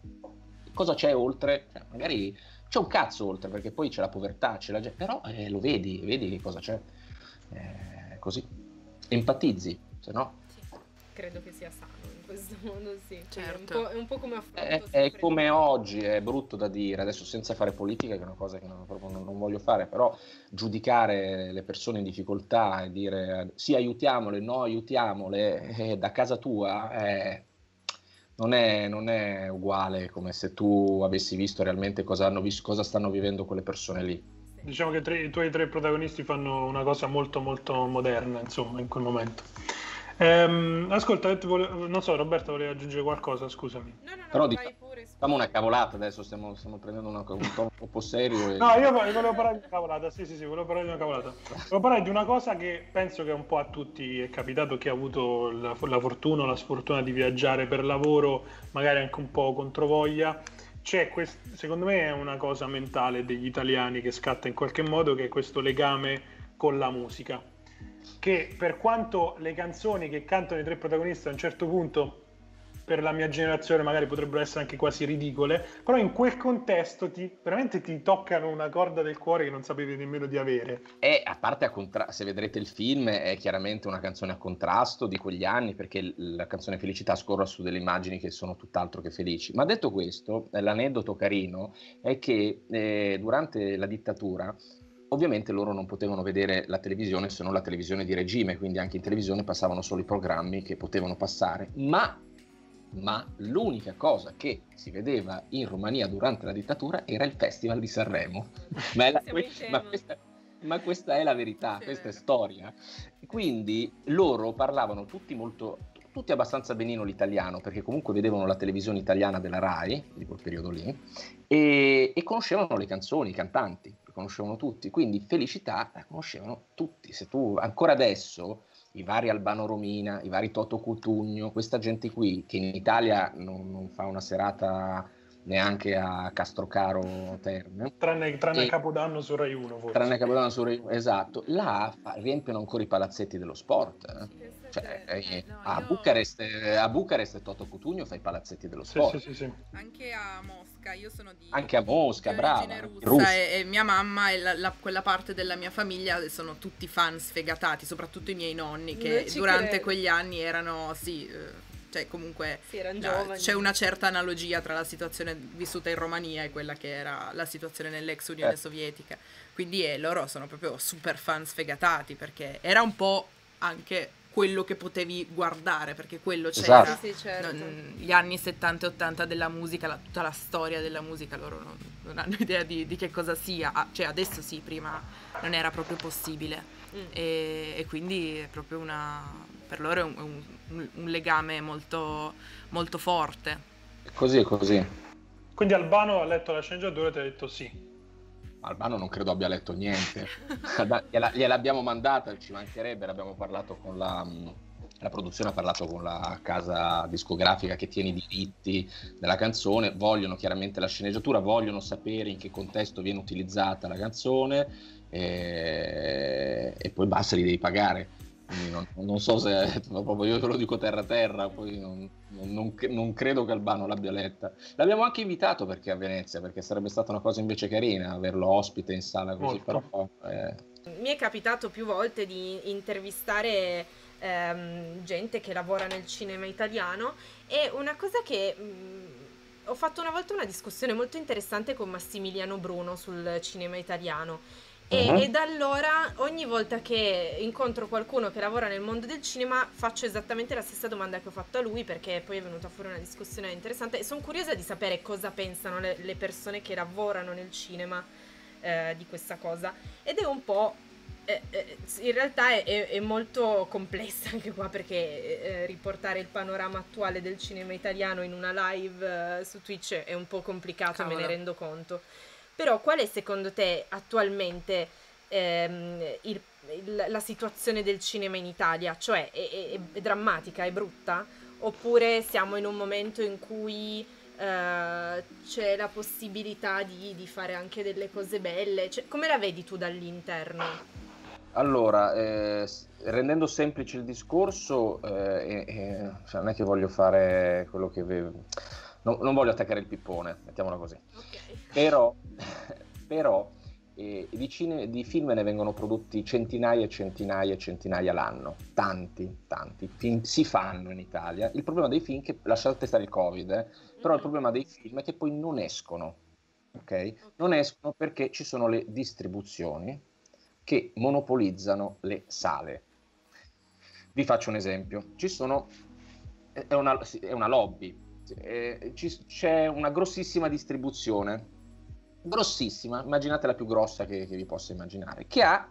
cosa c'è oltre? Cioè, magari c'è un cazzo oltre, perché poi c'è la povertà, c'è la gente, però eh, lo vedi, vedi che cosa c'è. Eh, così. Empatizzi, se no. Sì, credo che sia sano in questo modo, sì. Quindi Certo. È, un po', è un po' come affronto È, è sempre come di- oggi, è brutto da dire, adesso senza fare politica, che è una cosa che non, proprio non, non voglio fare, però giudicare le persone in difficoltà e dire sì, aiutiamole, no, aiutiamole, eh, da casa tua, eh, non è, non è uguale come se tu avessi visto realmente cosa, hanno vis- cosa stanno vivendo quelle persone lì. Diciamo che tre- i tuoi tre protagonisti fanno una cosa molto molto moderna, insomma, in quel momento. Ehm, ascolta, io ti volevo- non so, Roberto voleva aggiungere qualcosa, scusami. No, no, no, Però vai diciamo, pure. scusa. facciamo una cavolata adesso, stiamo, stiamo prendendo una- un tono troppo serio. E... No, io vo- volevo parlare di una cavolata, sì, sì, sì, volevo parlare di una cavolata. Volevo parlare di una cosa che penso che un po' a tutti è capitato, chi ha avuto la, la fortuna o la sfortuna di viaggiare per lavoro, magari anche un po' controvoglia. C'è quest- secondo me è una cosa mentale degli italiani che scatta in qualche modo, che è questo legame con la musica. Che per quanto le canzoni che cantano i tre protagonisti a un certo punto per la mia generazione magari potrebbero essere anche quasi ridicole, però in quel contesto ti, veramente ti toccano una corda del cuore che non sapevi nemmeno di avere. E a parte a contra- se vedrete il film è chiaramente una canzone a contrasto di quegli anni, perché la canzone Felicità scorre su delle immagini che sono tutt'altro che felici. Ma detto questo, l'aneddoto carino è che eh, durante la dittatura ovviamente loro non potevano vedere la televisione se non la televisione di regime, quindi anche in televisione passavano solo i programmi che potevano passare, ma ma l'unica cosa che si vedeva in Romania durante la dittatura era il Festival di Sanremo. ma, è la, ma, questa, ma questa è la verità, sì, questa è storia. Quindi loro parlavano tutti molto, tutti abbastanza benino l'italiano, perché comunque vedevano la televisione italiana della Rai, di quel periodo lì, e, e conoscevano le canzoni, i cantanti, li conoscevano tutti. Quindi Felicità la conoscevano tutti. Se tu ancora adesso i vari Albano Romina, i vari Toto Cutugno, questa gente qui che in Italia non, non fa una serata neanche a Castrocaro Terme, tranne, tranne e, Capodanno su Rai uno forse. Tranne Capodanno su Rai uno, esatto. Là fa, riempiono ancora i palazzetti dello sport, eh. Cioè, eh, no, a, io... Bucarest, eh, a Bucarest Toto Cutugno fa i palazzetti dello sport. Sì, sì, sì, sì. Anche a Mosca, io sono di anche a Mosca, di brava, origine russa, russa. E, e mia mamma e la, la, quella parte della mia famiglia sono tutti fan sfegatati, soprattutto i miei nonni che durante credo. quegli anni erano sì, eh, cioè comunque sì, erano la, giovani. C'è una certa analogia tra la situazione vissuta in Romania e quella che era la situazione nell'ex Unione eh. Sovietica, quindi eh, loro sono proprio super fan sfegatati, perché era un po' anche quello che potevi guardare, perché quello c'era. Esatto. Sì, certo. non, gli anni settanta e ottanta della musica, la, tutta la storia della musica, loro non, non hanno idea di, di che cosa sia, ah, cioè adesso sì, prima non era proprio possibile, mm. e, e quindi è proprio una, per loro è un, un, un legame molto, molto forte. Così, così. Quindi Albano ha letto la sceneggiatura e ti ha detto sì. Albano non credo abbia letto niente. Gliela, gliel'abbiamo mandata, ci mancherebbe, l'abbiamo parlato con la, la produzione, ha parlato con la casa discografica che tiene i diritti della canzone, vogliono chiaramente la sceneggiatura, vogliono sapere in che contesto viene utilizzata la canzone e, e poi basta, li devi pagare. Non, non so se proprio io te lo dico terra terra, poi non, non, non credo che Albano l'abbia letta. L'abbiamo anche invitato perché a Venezia, perché sarebbe stata una cosa invece carina averlo ospite in sala così. Però, eh. Mi è capitato più volte di intervistare ehm, gente che lavora nel cinema italiano, e una cosa che mh, ho fatto una volta una discussione molto interessante con Massimiliano Bruno sul cinema italiano. E, uh-huh. e da allora ogni volta che incontro qualcuno che lavora nel mondo del cinema faccio esattamente la stessa domanda che ho fatto a lui, perché poi è venuta fuori una discussione interessante e sono curiosa di sapere cosa pensano le, le persone che lavorano nel cinema eh, di questa cosa, ed è un po' eh, eh, in realtà è, è, è molto complessa anche qua, perché eh, riportare il panorama attuale del cinema italiano in una live eh, su Twitch è un po' complicato. Cavolo. Me ne rendo conto. Però qual è secondo te attualmente ehm, il, il, la situazione del cinema in Italia? Cioè è, è, è drammatica, è brutta? Oppure siamo in un momento in cui eh, c'è la possibilità di, di fare anche delle cose belle? Cioè, come la vedi tu dall'interno? Allora, eh, rendendo semplice il discorso, eh, eh, cioè non è che voglio fare quello che... avevo. No, non voglio attaccare il pippone, mettiamola così. Okay. Però, però eh, di, cine, di film ne vengono prodotti centinaia e centinaia e centinaia l'anno. Tanti, tanti. Film si fanno in Italia. Il problema dei film, che lasciate stare il Covid, eh, però mm-hmm. il problema dei film è che poi non escono. Okay? ok? Non escono perché ci sono le distribuzioni che monopolizzano le sale. Vi faccio un esempio. Ci sono... È una, è una lobby. Eh, ci, c'è una grossissima distribuzione, grossissima, immaginate la più grossa che, che vi possa immaginare, che ha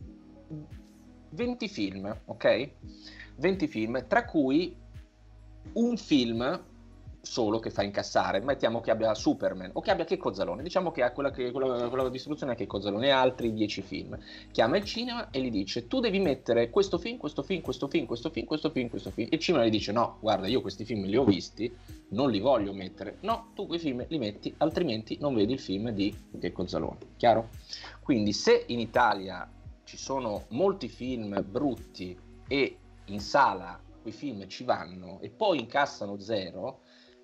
venti film, ok? venti film, tra cui un film solo che fa incassare, mettiamo che abbia Superman o che abbia Checco Zalone, diciamo che ha quella, che, quella, quella distribuzione a Checco Zalone e altri dieci film, chiama il cinema e gli dice tu devi mettere questo film, questo film, questo film, questo film, questo film, questo film, e il cinema gli dice no, guarda, io questi film li ho visti, non li voglio mettere, no, tu quei film li metti, altrimenti non vedi il film di Checco Zalone, chiaro? Quindi se in Italia ci sono molti film brutti e in sala quei film ci vanno e poi incassano zero,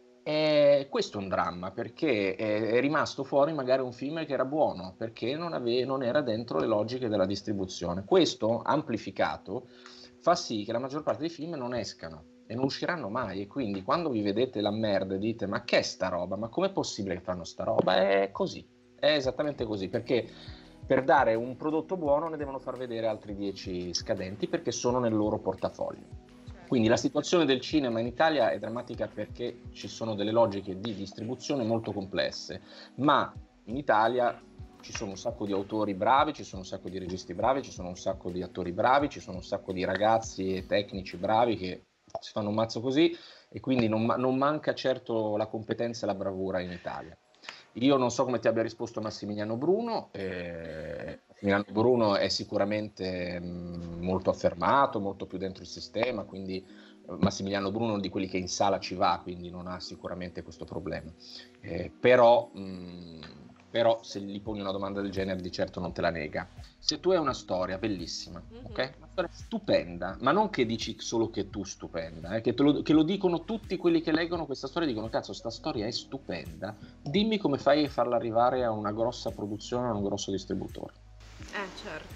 eh, questo è un dramma, perché è, è rimasto fuori magari un film che era buono, perché non, ave- non era dentro le logiche della distribuzione. Questo amplificato fa sì che la maggior parte dei film non escano e non usciranno mai, e quindi quando vi vedete la merda e dite ma che è sta roba, ma com'è possibile che fanno sta roba, è così, è esattamente così, perché per dare un prodotto buono ne devono far vedere altri dieci scadenti perché sono nel loro portafoglio. Quindi la situazione del cinema in Italia è drammatica perché ci sono delle logiche di distribuzione molto complesse, ma in Italia ci sono un sacco di autori bravi, ci sono un sacco di registi bravi, ci sono un sacco di attori bravi, ci sono un sacco di ragazzi e tecnici bravi che si fanno un mazzo così, e quindi non, non manca certo la competenza e la bravura in Italia. Io non so come ti abbia risposto Massimiliano Bruno, eh, Massimiliano Bruno è sicuramente mh, molto affermato, molto più dentro il sistema, quindi Massimiliano Bruno è uno di quelli che in sala ci va, quindi non ha sicuramente questo problema, eh, però, mh, però se gli poni una domanda del genere di certo non te la nega. Se tu hai una storia bellissima, mm-hmm. ok? Una storia stupenda, ma non che dici solo che tu stupenda, eh? che, te lo, che lo dicono tutti quelli che leggono questa storia, dicono cazzo sta storia è stupenda, dimmi come fai a farla arrivare a una grossa produzione, a un grosso distributore. Eh certo.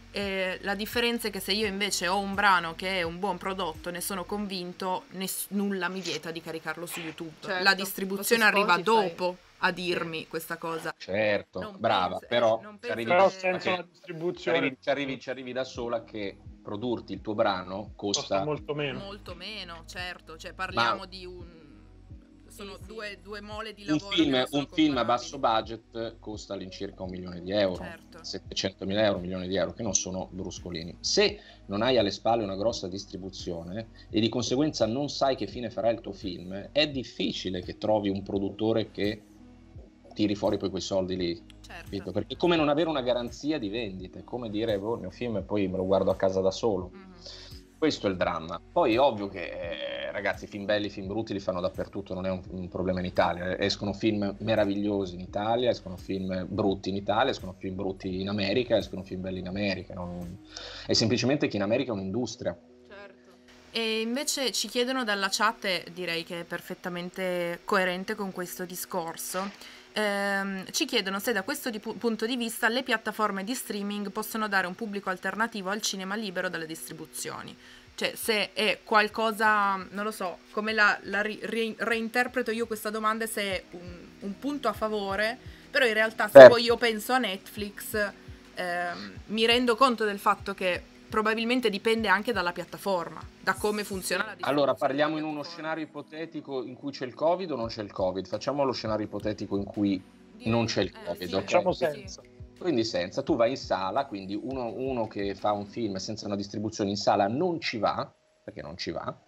E la differenza è che se io invece ho un brano che è un buon prodotto, ne sono convinto, ness- nulla mi vieta di caricarlo su YouTube. Certo, la distribuzione arriva dopo a dirmi sì. questa cosa. Certo, non brava, penso, però, eh, non ci arrivi, però che... senza la distribuzione ci arrivi, ci, arrivi, ci arrivi da sola che produrti il tuo brano costa, costa molto meno. Molto meno, certo, cioè parliamo Ma... di un... sono sì, sì. Due, due mole di un lavoro. film, un film a basso budget costa all'incirca un milione di euro, certo. settecentomila euro, un milione di euro, che non sono bruscolini. Se non hai alle spalle una grossa distribuzione e di conseguenza non sai che fine farà il tuo film, è difficile che trovi un produttore che tiri fuori poi quei soldi lì, certo. Perché è come non avere una garanzia di vendita, è come dire boh, il mio film e poi me lo guardo a casa da solo. Mm-hmm. Questo è il dramma. Poi è ovvio che eh, ragazzi, film belli, film brutti li fanno dappertutto, non è un, un problema in Italia. Escono film meravigliosi in Italia, escono film brutti in Italia, escono film brutti in America, escono film belli in America. Non... È semplicemente che in America è un'industria. Certo. E invece ci chiedono dalla chat, e direi che è perfettamente coerente con questo discorso, ehm, ci chiedono se da questo di, punto di vista le piattaforme di streaming possono dare un pubblico alternativo al cinema libero dalle distribuzioni. Cioè se è qualcosa, non lo so, come la, la ri, ri, reinterpreto io questa domanda, se è un, un punto a favore, però in realtà se certo. poi io penso a Netflix ehm, mi rendo conto del fatto che probabilmente dipende anche dalla piattaforma, da come funziona la distribuzione. Allora, parliamo in uno scenario ipotetico in cui c'è il Covid o non c'è il Covid? Facciamo lo scenario ipotetico in cui non c'è il Covid. Eh, sì, okay? Facciamo senza. Quindi senza, tu vai in sala, quindi uno, uno che fa un film senza una distribuzione in sala non ci va, perché non ci va,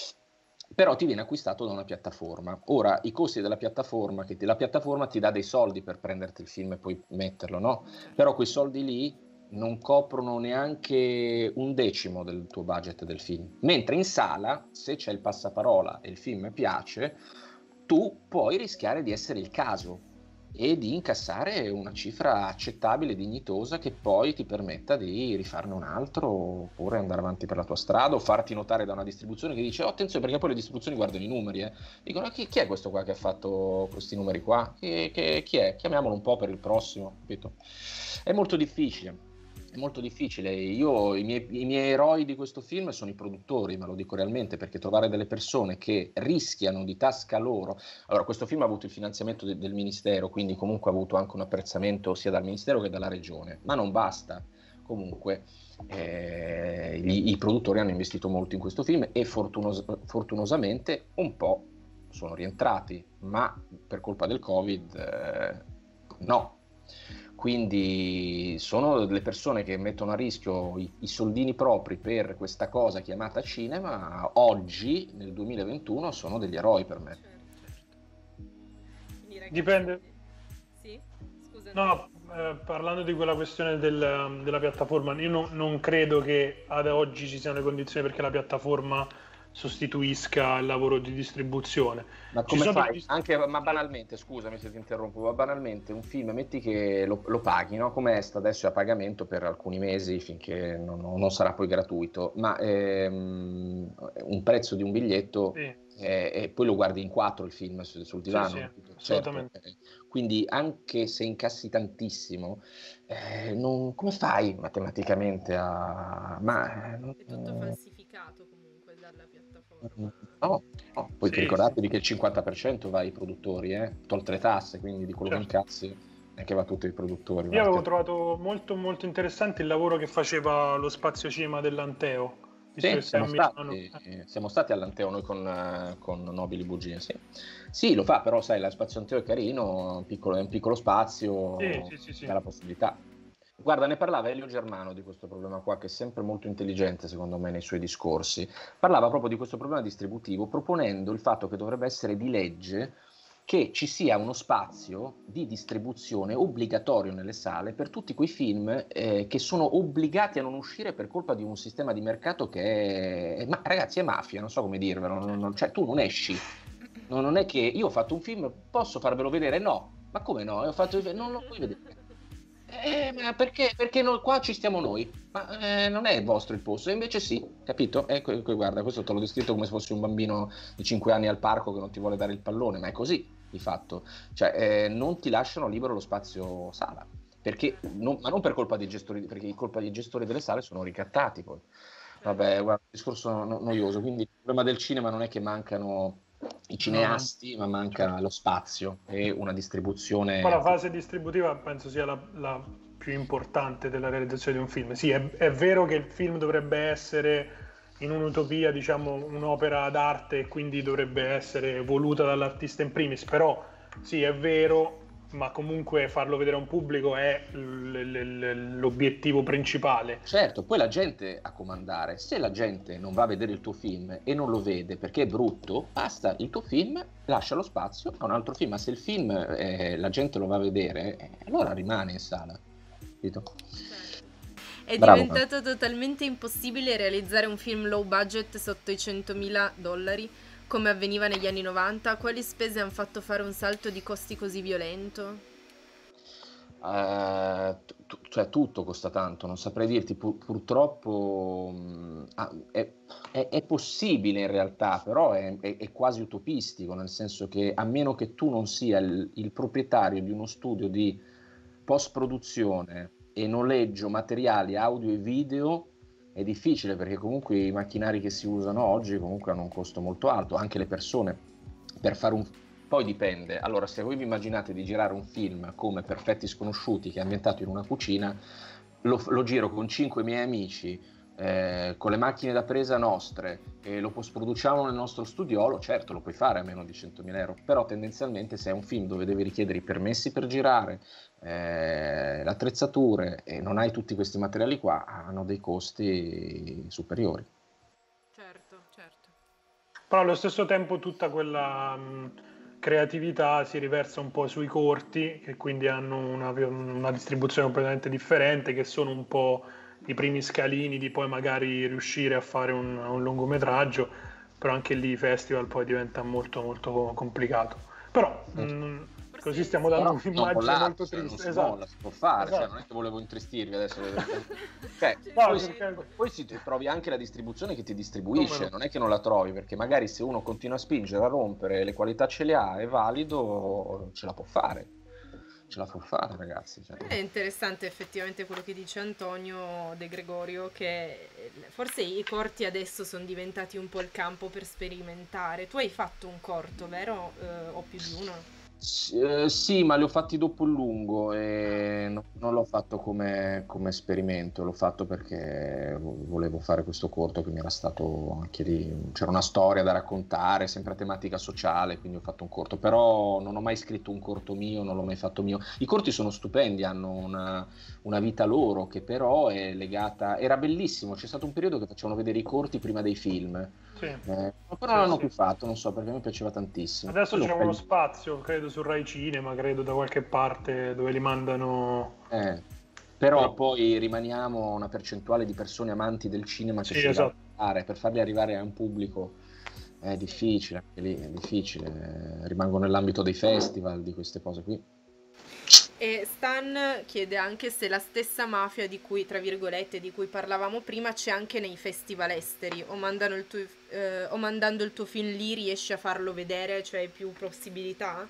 però ti viene acquistato da una piattaforma. Ora, i costi della piattaforma, che ti, la piattaforma ti dà dei soldi per prenderti il film e poi metterlo, no? Però quei soldi lì non coprono neanche un decimo del tuo budget del film. Mentre in sala, se c'è il passaparola e il film piace, tu puoi rischiare di essere il caso e di incassare una cifra accettabile, dignitosa, che poi ti permetta di rifarne un altro oppure andare avanti per la tua strada o farti notare da una distribuzione che dice oh, attenzione, perché poi le distribuzioni guardano i numeri, eh. dicono chi, chi è questo qua che ha fatto questi numeri qua? Chi, chi, chi è? Chiamiamolo un po' per il prossimo, capito? È molto difficile. È molto difficile. Io, i miei, i miei eroi di questo film sono i produttori, ma lo dico realmente, perché trovare delle persone che rischiano di tasca loro. Allora, questo film ha avuto il finanziamento de, del Ministero, quindi comunque ha avuto anche un apprezzamento sia dal Ministero che dalla Regione, ma non basta. Comunque eh, gli, i produttori hanno investito molto in questo film e fortunos- fortunosamente un po' sono rientrati, ma per colpa del Covid eh, no. Quindi sono delle persone che mettono a rischio i, i soldini propri per questa cosa chiamata cinema. Oggi, nel duemilaventuno, sono degli eroi per me. Quindi, ragazzi, dipende. Sì? Scusa. No, eh, parlando di quella questione del, della piattaforma, io no, non credo che ad oggi ci siano le condizioni perché la piattaforma sostituisca il lavoro di distribuzione. Ma come Ci sono fai? degli- Anche, ma banalmente, scusami se ti interrompo, ma banalmente un film, metti che lo, lo paghi, no? Come sta adesso è a pagamento per alcuni mesi finché non, non sarà poi gratuito, ma ehm, un prezzo di un biglietto Sì, eh, e poi lo guardi in quattro il film sul, sul divano. sì, capito? assolutamente. Certo, eh, quindi anche se incassi tantissimo, eh, non- come fai matematicamente a... Ma, eh, È tutto falsificato comunque dalla piattaforma. No, no, poi Sì, ricordatevi che il cinquanta per cento va ai produttori, eh, tolte le tasse, quindi di quello Certo. che incassi non è che va tutto ai produttori. Io avevo va- trovato molto molto interessante il lavoro che faceva lo spazio cinema dell'Anteo, visto Sì, che sei a siamo Milano. stati, eh, siamo stati all'Anteo noi con, eh, con Nobili Bugie, sì. Sì, lo fa, però sai, lo spazio Anteo è carino, è un piccolo, è un piccolo spazio, Sì, sì, sì, sì. ha la possibilità. Guarda, ne parlava Elio Germano di questo problema qua, che è sempre molto intelligente secondo me nei suoi discorsi. Parlava proprio di questo problema distributivo, proponendo il fatto che dovrebbe essere di legge che ci sia uno spazio di distribuzione obbligatorio nelle sale per tutti quei film eh, che sono obbligati a non uscire per colpa di un sistema di mercato che è... Ma ragazzi, è mafia, non so come dirvelo, non- non- cioè tu non esci. No, non è che io ho fatto un film, posso farvelo vedere? No. Ma come no? Ho fatto il film, non lo puoi vedere. Eh, ma perché? Perché no- qua ci stiamo noi, ma eh, non è il vostro il posto, e invece sì, capito? E que- que- guarda, questo te l'ho descritto come se fossi un bambino di cinque anni al parco che non ti vuole dare il pallone, ma è così di fatto, cioè eh, non ti lasciano libero lo spazio sala, perché non- ma non per colpa dei gestori, perché per colpa dei gestori delle sale sono ricattati poi. Vabbè, guarda, un discorso no- noioso, quindi il problema del cinema non è che mancano i cineasti, ma manca lo spazio e una distribuzione. Poi la fase distributiva penso sia la, la più importante della realizzazione di un film. Sì, è, è vero che il film dovrebbe essere in un'utopia, diciamo, un'opera d'arte e quindi dovrebbe essere voluta dall'artista in primis, però sì, è vero, ma comunque farlo vedere a un pubblico è l- l- l- l'obiettivo principale. Certo, poi la gente a comandare. Se la gente non va a vedere il tuo film e non lo vede perché è brutto, basta, il tuo film lascia lo spazio a un altro film. Ma se il film eh, la gente lo va a vedere, eh, allora rimane in sala. Capito? È Bravo. diventato totalmente impossibile realizzare un film low budget sotto i centomila dollari come avveniva negli anni novanta. Quali spese hanno fatto fare un salto di costi così violento? Eh, tu- cioè tutto costa tanto, non saprei dirti, pur- purtroppo mh, ah, è, è- è possibile in realtà, però è, è- è quasi utopistico, nel senso che a meno che tu non sia il, il proprietario di uno studio di post-produzione e noleggio materiali audio e video, è difficile perché comunque i macchinari che si usano oggi comunque hanno un costo molto alto, anche le persone per fare un... Poi dipende, allora se voi vi immaginate di girare un film come Perfetti Sconosciuti che è ambientato in una cucina, lo, lo giro con cinque miei amici, eh, con le macchine da presa nostre e lo post-produciamo nel nostro studiolo, certo lo puoi fare a meno di centomila euro, però tendenzialmente se è un film dove devi richiedere i permessi per girare, eh, le attrezzature e non hai tutti questi materiali qua, hanno dei costi superiori. Certo, Certo. Però allo stesso tempo tutta quella mh, creatività si riversa un po' sui corti, che quindi hanno una, una distribuzione completamente differente, che sono un po' i primi scalini di poi magari riuscire a fare un, un lungometraggio, però anche lì i festival poi diventa molto molto complicato. Però mh, così stiamo dando Però non un'immagine mollate, molto cioè, non triste. si Esatto. molla, si può fare, cioè, Esatto. non è che volevo intristirvi adesso. Cioè, No, poi, si, perché- poi si trovi anche la distribuzione che ti distribuisce, Come no? non è che non la trovi, perché magari se uno continua a spingere, a rompere, le qualità ce le ha, è valido, ce la può fare. Ce la può fare, ragazzi. Cioè. È interessante effettivamente quello che dice Antonio De Gregorio, che forse i corti adesso sono diventati un po' il campo per sperimentare. Tu hai fatto un corto, vero? Eh, o più di uno? S- eh, sì, ma li ho fatti dopo il lungo e no- non l'ho fatto come, come esperimento, l'ho fatto perché vo- volevo fare questo corto che mi era stato anche lì, c'era una storia da raccontare, sempre a tematica sociale, quindi ho fatto un corto, però non ho mai scritto un corto mio, non l'ho mai fatto mio. I corti sono stupendi, hanno una, una vita loro che però è legata, era bellissimo, c'è stato un periodo che facevano vedere i corti prima dei film. Sì. Eh, però Sì, non l'hanno sì. più fatto, non so perché mi piaceva tantissimo. Adesso Quello c'è uno poi- spazio, credo, su Rai Cinema, credo da qualche parte dove li mandano. Eh, però Sì. poi rimaniamo una percentuale di persone amanti del cinema che Sì, si esatto. dà arrivare, per farli arrivare a un pubblico è difficile, anche lì è difficile, rimango nell'ambito dei festival, di queste cose qui. E Stan chiede anche se la stessa mafia di cui, tra virgolette, di cui parlavamo prima c'è anche nei festival esteri, o, mandano il tuo, eh, o mandando il tuo film lì riesci a farlo vedere, cioè hai più possibilità?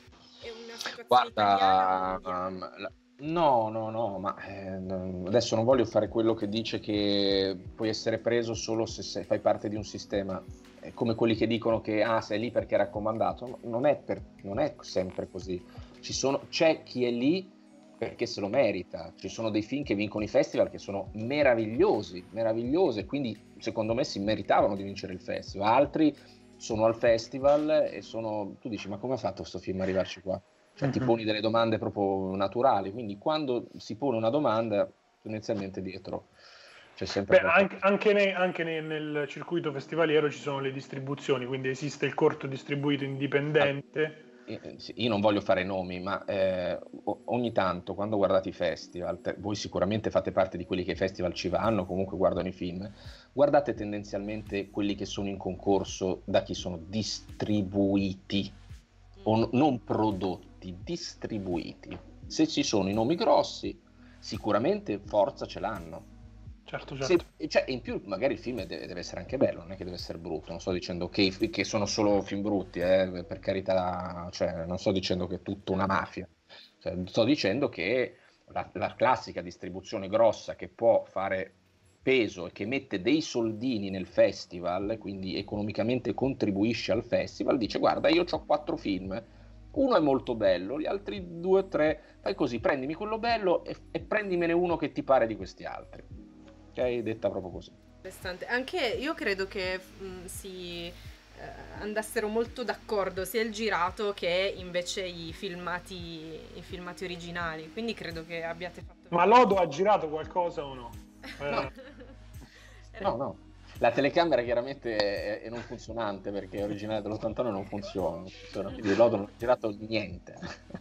È una situazione Guarda, italiana o mondiale? um, la- no, no, no, ma eh, non- adesso non voglio fare quello che dice che puoi essere preso solo se, se fai parte di un sistema, eh, come quelli che dicono che ah, sei lì perché è raccomandato. No, non è, per- non è sempre così. Ci sono, c'è chi è lì perché se lo merita. Ci sono dei film che vincono i festival che sono meravigliosi, meravigliosi, quindi secondo me si meritavano di vincere il festival. Altri sono al festival e sono, tu dici, ma come ha fatto questo film ad arrivarci qua? Cioè ti poni delle domande proprio naturali, quindi quando si pone una domanda tendenzialmente dietro c'è sempre Beh, qualcosa. anche, anche ne- anche ne- nel circuito festivaliero ci sono le distribuzioni, quindi esiste il corto distribuito indipendente. Eh, sì, io non voglio fare nomi, ma eh, o- ogni tanto quando guardate i festival, te- voi sicuramente fate parte di quelli che ai festival ci vanno, comunque guardano i film, guardate tendenzialmente quelli che sono in concorso da chi sono distribuiti, o n- non prodotti, distribuiti. Se ci sono i nomi grossi, sicuramente forza ce l'hanno. Certo, Se- certo. cioè, in più magari il film deve, deve essere anche bello, non è che deve essere brutto. Non sto dicendo che, i fi- che sono solo film brutti, eh, per carità, cioè, non sto dicendo che è tutta una mafia. Cioè, sto dicendo che la, la classica distribuzione grossa che può fare peso e che mette dei soldini nel festival, quindi economicamente contribuisce al festival, dice guarda, io ho quattro film, uno è molto bello, gli altri due o tre, fai così, prendimi quello bello e, e prendimene uno che ti pare di questi altri. Ok, detta proprio così. Interessante. Anche io credo che mh, si eh, andassero molto d'accordo sia il girato che invece i filmati, i filmati originali, quindi credo che abbiate fatto... Ma Lodo ha girato qualcosa o no? Eh, No. No, no. La telecamera chiaramente è, è non funzionante perché è originale dell'ottantanove non funziona, non funziona, quindi Lodo non ha girato niente.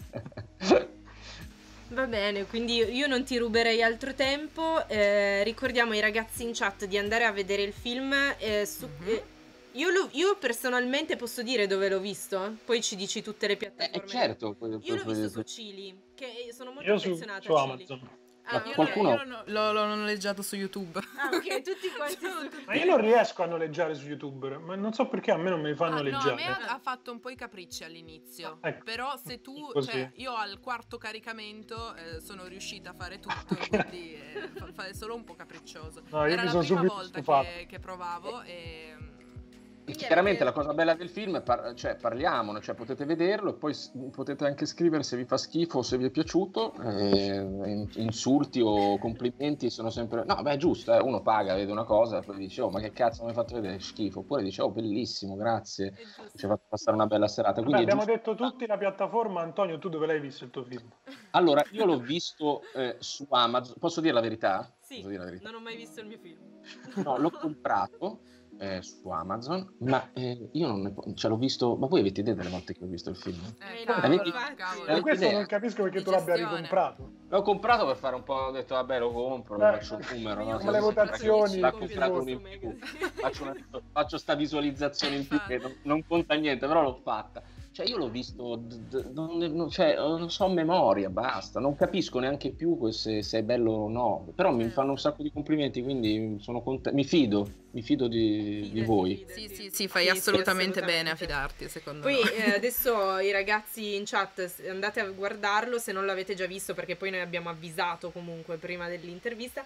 Va bene, quindi io non ti ruberei altro tempo. Eh, ricordiamo ai ragazzi in chat di andare a vedere il film. eh, su- Mhm. eh, io, lo- io personalmente posso dire dove l'ho visto? Poi ci dici tutte le Eh, piattaforme. eh, certo. Io l'ho visto su Cili, che sono molto io su, affezionata su a Cili. Amazon. Ah, Ma ok. qualcuno- Io l'ho, l'ho- l'ho noleggiato su YouTube. Ah, ok, tutti quanti su... Ma io non riesco a noleggiare su YouTube, ma non so perché a me non mi fanno Ah, no, a noleggiare. me ha, ha fatto un po' i capricci all'inizio. Ecco. Però se tu, Così. cioè, io al quarto caricamento eh, sono riuscita a fare tutto, quindi eh, fa, fa- è solo un po' capriccioso. No, io Era mi la sono prima subito volta stufato. che, che provavo e... Quindi Chiaramente avete- la cosa bella del film è par- cioè, parliamone, cioè potete vederlo e poi s- potete anche scrivere se vi fa schifo o se vi è piaciuto, eh, in- insulti o complimenti sono sempre... No, beh, è giusto, eh, uno paga, vede una cosa e poi dice oh ma che cazzo mi hai fatto vedere, schifo, oppure dice oh bellissimo, grazie, è giusto. ci ha fatto passare una bella serata. Vabbè, Quindi è abbiamo giusto- detto tutti la piattaforma. Antonio, tu dove l'hai visto il tuo film? Allora, io l'ho visto eh, su Amazon, posso dire la verità? Sì, Posso dire la verità? non ho mai visto il mio film. No, l'ho comprato eh, su Amazon, ma eh, io non ne po- cioè, l'ho visto, ma voi avete idea delle volte che ho visto il film? Eh, Eh, cavolo, no, infatti. cavolo. Per questo idea? non capisco perché Di tu l'abbia gestione. ricomprato. L'ho comprato per fare un po', ho detto vabbè lo compro, lo Eh, faccio un numero, io no? come le Così, votazioni, l'ha come comprato si uno in vota. più. Faccio, una, faccio sta visualizzazione in più che non, non conta niente, però l'ho fatta. Cioè io l'ho visto, d- d- non, non- cioè, non so a memoria, basta, non capisco neanche più se, se è bello o no, però mi fanno un sacco di complimenti, quindi sono conte- mi fido, mi fido di, di Fidati, voi. fidati. Sì, sì, sì, fai Sì, sì, assolutamente bene a assolutamente. fidarti, secondo Poi me. eh, adesso i ragazzi in chat s- andate a guardarlo se non l'avete già visto, perché poi noi abbiamo avvisato comunque prima dell'intervista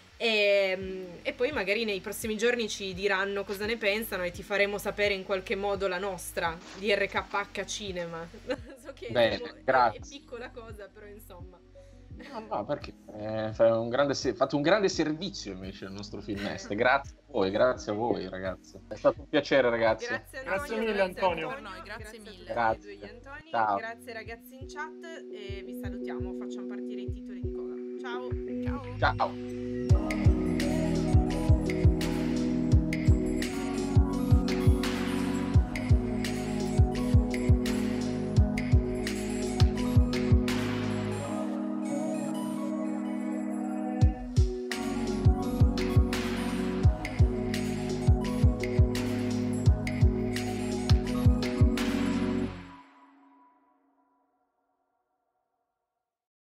e, mm, e poi magari nei prossimi giorni ci diranno cosa ne pensano e ti faremo sapere in qualche modo la nostra di R K H Cinema. So che Bene, siamo- è- grazie. è piccola cosa, però insomma. No, no, perché eh, fai un grande se- fate un grande servizio invece al nostro filmest. Grazie a voi, grazie a voi ragazzi. È stato un piacere ragazzi. Grazie Antonio, Grazie mille, Antonio. a Per noi, grazie a mille. tutti e Grazie. due gli Antoni, Ciao. grazie ragazzi in chat e vi salutiamo, facciamo partire i titoli di coda. Ciao! Ciao. Ciao.